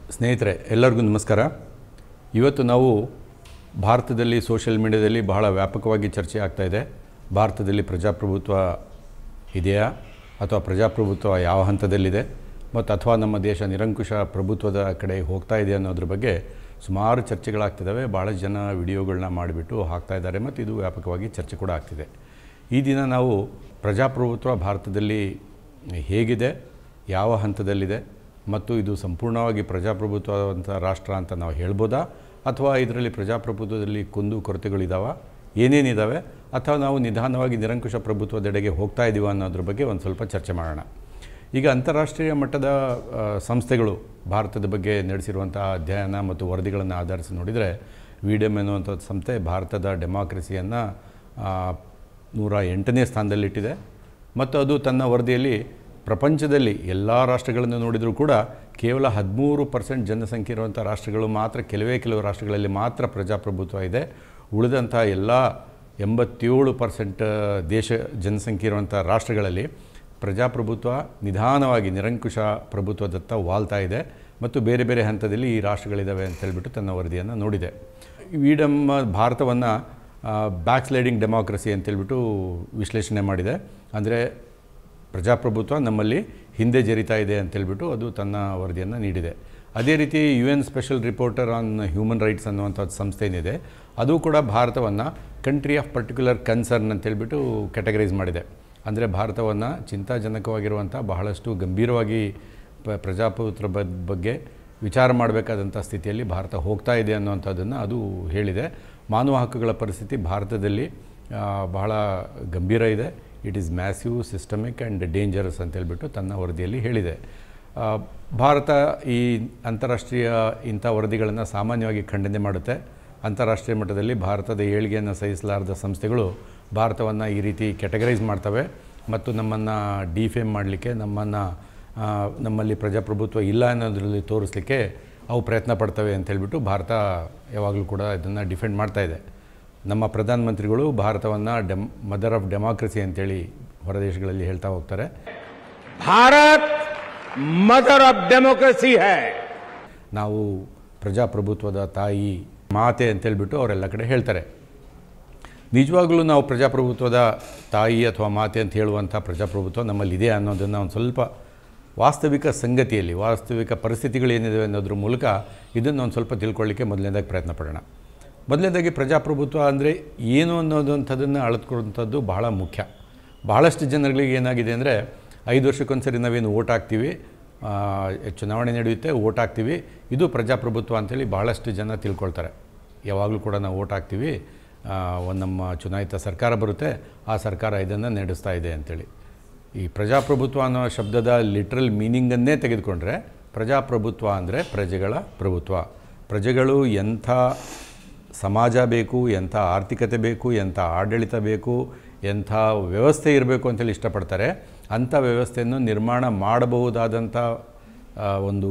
ಸ್ನೇಹಿತರೆ ಎಲ್ಲರಿಗೂ ನಮಸ್ಕಾರ. ಇವತ್ತು ನಾವು ಭಾರತದಲ್ಲಿ ಸೋಷಿಯಲ್ ಮೀಡಿಯಾದಲ್ಲಿ ಬಹಳ ವ್ಯಾಪಕವಾಗಿ ಚರ್ಚೆ ಆಗ್ತಾ ಇದೆ. ಭಾರತದಲ್ಲಿ ಪ್ರಜಾಪ್ರಭುತ್ವ ಇದೆಯಾ ಅಥವಾ ಪ್ರಜಾಪ್ರಭುತ್ವ ಯಾವ ಹಂತದಲ್ಲಿದೆ ಮತ್ತು ಅಥವಾ ನಮ್ಮ ದೇಶ ನಿರಂಕುಶ ಪ್ರಭುತ್ವದ ಕಡೆ ಹೋಗ್ತಾ ಇದೆ ಅನ್ನೋದ್ರ ಬಗ್ಗೆ ಸುಮಾರು ಚರ್ಚೆಗಳಾಗ್ತಿದ್ದಾವೆ. ಭಾಳ ಜನ ವಿಡಿಯೋಗಳನ್ನ ಮಾಡಿಬಿಟ್ಟು ಹಾಕ್ತಾ ಇದ್ದಾರೆ ಮತ್ತು ಇದು ವ್ಯಾಪಕವಾಗಿ ಚರ್ಚೆ ಕೂಡ ಆಗ್ತಿದೆ. ಈ ದಿನ ನಾವು ಪ್ರಜಾಪ್ರಭುತ್ವ ಭಾರತದಲ್ಲಿ ಹೇಗಿದೆ, ಯಾವ ಹಂತದಲ್ಲಿದೆ ಮತ್ತು ಇದು ಸಂಪೂರ್ಣವಾಗಿ ಪ್ರಜಾಪ್ರಭುತ್ವವಂಥ ರಾಷ್ಟ್ರ ಅಂತ ನಾವು ಹೇಳ್ಬೋದಾ ಅಥವಾ ಇದರಲ್ಲಿ ಪ್ರಜಾಪ್ರಭುತ್ವದಲ್ಲಿ ಕುಂದು ಕೊರತೆಗಳಿದ್ದಾವೆ, ಏನೇನಿದ್ದಾವೆ, ಅಥವಾ ನಾವು ನಿಧಾನವಾಗಿ ನಿರಂಕುಶ ಪ್ರಭುತ್ವದೆಡೆಗೆ ಹೋಗ್ತಾ ಇದ್ದೀವ ಅನ್ನೋದ್ರ ಬಗ್ಗೆ ಒಂದು ಸ್ವಲ್ಪ ಚರ್ಚೆ ಮಾಡೋಣ. ಈಗ ಅಂತಾರಾಷ್ಟ್ರೀಯ ಮಟ್ಟದ ಸಂಸ್ಥೆಗಳು ಭಾರತದ ಬಗ್ಗೆ ನಡೆಸಿರುವಂಥ ಅಧ್ಯಯನ ಮತ್ತು ವರದಿಗಳನ್ನು ಆಧರಿಸಿ ನೋಡಿದರೆ ವಿಡಿಎಮ್ ಎನ್ನುವಂಥ ಸಂಸ್ಥೆ ಭಾರತದ ಡೆಮಾಕ್ರಸಿಯನ್ನು 108ನೇ ಸ್ಥಾನದಲ್ಲಿಟ್ಟಿದೆ ಮತ್ತು ಅದು ತನ್ನ ವರದಿಯಲ್ಲಿ ಪ್ರಪಂಚದಲ್ಲಿ ಎಲ್ಲ ರಾಷ್ಟ್ರಗಳನ್ನು ನೋಡಿದರೂ ಕೂಡ ಕೇವಲ 13% ಜನಸಂಖ್ಯೆ ಇರುವಂಥ ರಾಷ್ಟ್ರಗಳು ಮಾತ್ರ, ಕೆಲವು ರಾಷ್ಟ್ರಗಳಲ್ಲಿ ಮಾತ್ರ ಪ್ರಜಾಪ್ರಭುತ್ವ ಇದೆ. ಉಳಿದಂಥ ಎಲ್ಲ 87% ದೇಶ ಜನಸಂಖ್ಯೆ ಇರುವಂಥ ರಾಷ್ಟ್ರಗಳಲ್ಲಿ ಪ್ರಜಾಪ್ರಭುತ್ವ ನಿಧಾನವಾಗಿ ನಿರಂಕುಶ ಪ್ರಭುತ್ವದತ್ತ ವಾಲ್ತಾ ಇದೆ ಮತ್ತು ಬೇರೆ ಬೇರೆ ಹಂತದಲ್ಲಿ ಈ ರಾಷ್ಟ್ರಗಳಿದ್ದಾವೆ ಅಂತ ಹೇಳ್ಬಿಟ್ಟು ತನ್ನ ವರದಿಯನ್ನು ನೋಡಿದೆ. ವಿಡಮ್ ಭಾರತವನ್ನು ಬ್ಯಾಕ್ ಸ್ಲೈಡಿಂಗ್ ಡೆಮಾಕ್ರಸಿ ಅಂತೇಳ್ಬಿಟ್ಟು ವಿಶ್ಲೇಷಣೆ ಮಾಡಿದೆ. ಅಂದರೆ ಪ್ರಜಾಪ್ರಭುತ್ವ ನಮ್ಮಲ್ಲಿ ಹಿಂದೆ ಜರಿತಾ ಇದೆ ಅಂತೇಳ್ಬಿಟ್ಟು ಅದು ತನ್ನ ವರದಿಯನ್ನು ನೀಡಿದೆ. ಅದೇ ರೀತಿ UN special reporter on human rights ಅನ್ನುವಂಥ ಸಂಸ್ಥೆ ಏನಿದೆ ಅದು ಕೂಡ ಭಾರತವನ್ನು ಕಂಟ್ರಿ ಆಫ್ ಪರ್ಟಿಕ್ಯುಲರ್ ಕನ್ಸರ್ನ್ ಅಂತೇಳ್ಬಿಟ್ಟು ಕ್ಯಾಟಗರೈಸ್ ಮಾಡಿದೆ. ಅಂದರೆ ಭಾರತವನ್ನು ಚಿಂತಾಜನಕವಾಗಿರುವಂಥ ಬಹಳಷ್ಟು ಗಂಭೀರವಾಗಿ ಪ್ರಜಾಪ್ರಭುತ್ವ ಬಗ್ಗೆ ವಿಚಾರ ಮಾಡಬೇಕಾದಂಥ ಸ್ಥಿತಿಯಲ್ಲಿ ಭಾರತ ಹೋಗ್ತಾ ಇದೆ ಅನ್ನುವಂಥದ್ದನ್ನು ಅದು ಹೇಳಿದೆ. ಮಾನವ ಹಕ್ಕುಗಳ ಪರಿಸ್ಥಿತಿ ಭಾರತದಲ್ಲಿ ಬಹಳ ಗಂಭೀರ ಇದೆ. It is massive, systemic and dangerous ಅಂತೇಳ್ಬಿಟ್ಟು ತನ್ನ ವರದಿಯಲ್ಲಿ ಹೇಳಿದೆ. ಭಾರತ ಈ ಅಂತಾರಾಷ್ಟ್ರೀಯ ಇಂಥ ವರದಿಗಳನ್ನು ಸಾಮಾನ್ಯವಾಗಿ ಖಂಡನೆ ಮಾಡುತ್ತೆ. ಅಂತಾರಾಷ್ಟ್ರೀಯ ಮಟ್ಟದಲ್ಲಿ ಭಾರತದ ಏಳಿಗೆಯನ್ನು ಸಹಿಸಲಾರದ ಸಂಸ್ಥೆಗಳು ಭಾರತವನ್ನು ಈ ರೀತಿ ಕ್ಯಾಟಗರೈಸ್ ಮಾಡ್ತವೆ ಮತ್ತು ನಮ್ಮನ್ನು ಡಿಫೇಮ್ ಮಾಡಲಿಕ್ಕೆ, ನಮ್ಮಲ್ಲಿ ಪ್ರಜಾಪ್ರಭುತ್ವ ಇಲ್ಲ ಅನ್ನೋದರಲ್ಲಿ ತೋರಿಸಲಿಕ್ಕೆ ಅವು ಪ್ರಯತ್ನ ಪಡ್ತವೆ ಅಂತೇಳ್ಬಿಟ್ಟು ಭಾರತ ಯಾವಾಗಲೂ ಕೂಡ ಇದನ್ನು ಡಿಫೆಂಡ್ ಮಾಡ್ತಾ ಇದೆ. ನಮ್ಮ ಪ್ರಧಾನಮಂತ್ರಿಗಳು ಭಾರತವನ್ನು ಮದರ್ ಆಫ್ ಡೆಮಾಕ್ರಸಿ ಅಂತೇಳಿ ಹೊರದೇಶಗಳಲ್ಲಿ ಹೇಳ್ತಾ ಹೋಗ್ತಾರೆ. ಭಾರತ್ ಮದರ್ ಆಫ್ ಡೆಮೋಕ್ರಸಿ ಹೈ, ನಾವು ಪ್ರಜಾಪ್ರಭುತ್ವದ ತಾಯಿ, ಮಾತೆ ಅಂತೇಳ್ಬಿಟ್ಟು ಅವರೆಲ್ಲ ಕಡೆ ಹೇಳ್ತಾರೆ. ನಿಜವಾಗ್ಲೂ ನಾವು ಪ್ರಜಾಪ್ರಭುತ್ವದ ತಾಯಿ ಅಥವಾ ಮಾತೆ ಅಂತ ಹೇಳುವಂಥ ಪ್ರಜಾಪ್ರಭುತ್ವ ನಮ್ಮಲ್ಲಿದೆ ಅನ್ನೋದನ್ನು ಒಂದು ಸ್ವಲ್ಪ ವಾಸ್ತವಿಕ ಸಂಗತಿಯಲ್ಲಿ, ವಾಸ್ತವಿಕ ಪರಿಸ್ಥಿತಿಗಳೇನಿದೆ ಅನ್ನೋದ್ರ ಮೂಲಕ ಇದನ್ನು ಒಂದು ಸ್ವಲ್ಪ ತಿಳ್ಕೊಳ್ಳಿಕ್ಕೆ ಮೊದಲನೇದಾಗಿ ಪ್ರಯತ್ನ ಪಡೋಣ. ಮೊದಲನೇದಾಗಿ ಪ್ರಜಾಪ್ರಭುತ್ವ ಅಂದರೆ ಏನು ಅನ್ನೋದಂಥದ್ದನ್ನು ಅಳತ್ಕೊಳ್ಳುವಂಥದ್ದು ಬಹಳ ಮುಖ್ಯ. ಬಹಳಷ್ಟು ಜನಗಳಿಗೆ ಏನಾಗಿದೆ ಅಂದರೆ 5 ವರ್ಷಕ್ಕೊಂದ್ಸರಿ ನಾವೇನು ಓಟ್ ಹಾಕ್ತೀವಿ, ಚುನಾವಣೆ ನಡೆಯುತ್ತೆ, ಓಟ್ ಹಾಕ್ತೀವಿ, ಇದು ಪ್ರಜಾಪ್ರಭುತ್ವ ಅಂಥೇಳಿ ಬಹಳಷ್ಟು ಜನ ತಿಳ್ಕೊಳ್ತಾರೆ. ಯಾವಾಗಲೂ ಕೂಡ ನಾವು ಓಟ್ ಹಾಕ್ತೀವಿ, ನಮ್ಮ ಚುನಾಯಿತ ಸರ್ಕಾರ ಬರುತ್ತೆ, ಆ ಸರ್ಕಾರ ಇದನ್ನು ನಡೆಸ್ತಾ ಇದೆ ಅಂಥೇಳಿ. ಈ ಪ್ರಜಾಪ್ರಭುತ್ವ ಅನ್ನೋ ಶಬ್ದದ ಲಿಟ್ರಲ್ ಮೀನಿಂಗನ್ನೇ ತೆಗೆದುಕೊಂಡ್ರೆ ಪ್ರಜಾಪ್ರಭುತ್ವ ಅಂದರೆ ಪ್ರಜೆಗಳ ಪ್ರಭುತ್ವ. ಪ್ರಜೆಗಳು ಎಂಥ ಸಮಾಜ ಬೇಕು, ಎಂಥ ಆರ್ಥಿಕತೆ ಬೇಕು, ಎಂಥ ಆಡಳಿತ ಬೇಕು, ಎಂಥ ವ್ಯವಸ್ಥೆ ಇರಬೇಕು ಅಂತೇಳಿ ಇಷ್ಟಪಡ್ತಾರೆ. ಅಂಥ ವ್ಯವಸ್ಥೆಯನ್ನು ನಿರ್ಮಾಣ ಮಾಡಬಹುದಾದಂಥ ಒಂದು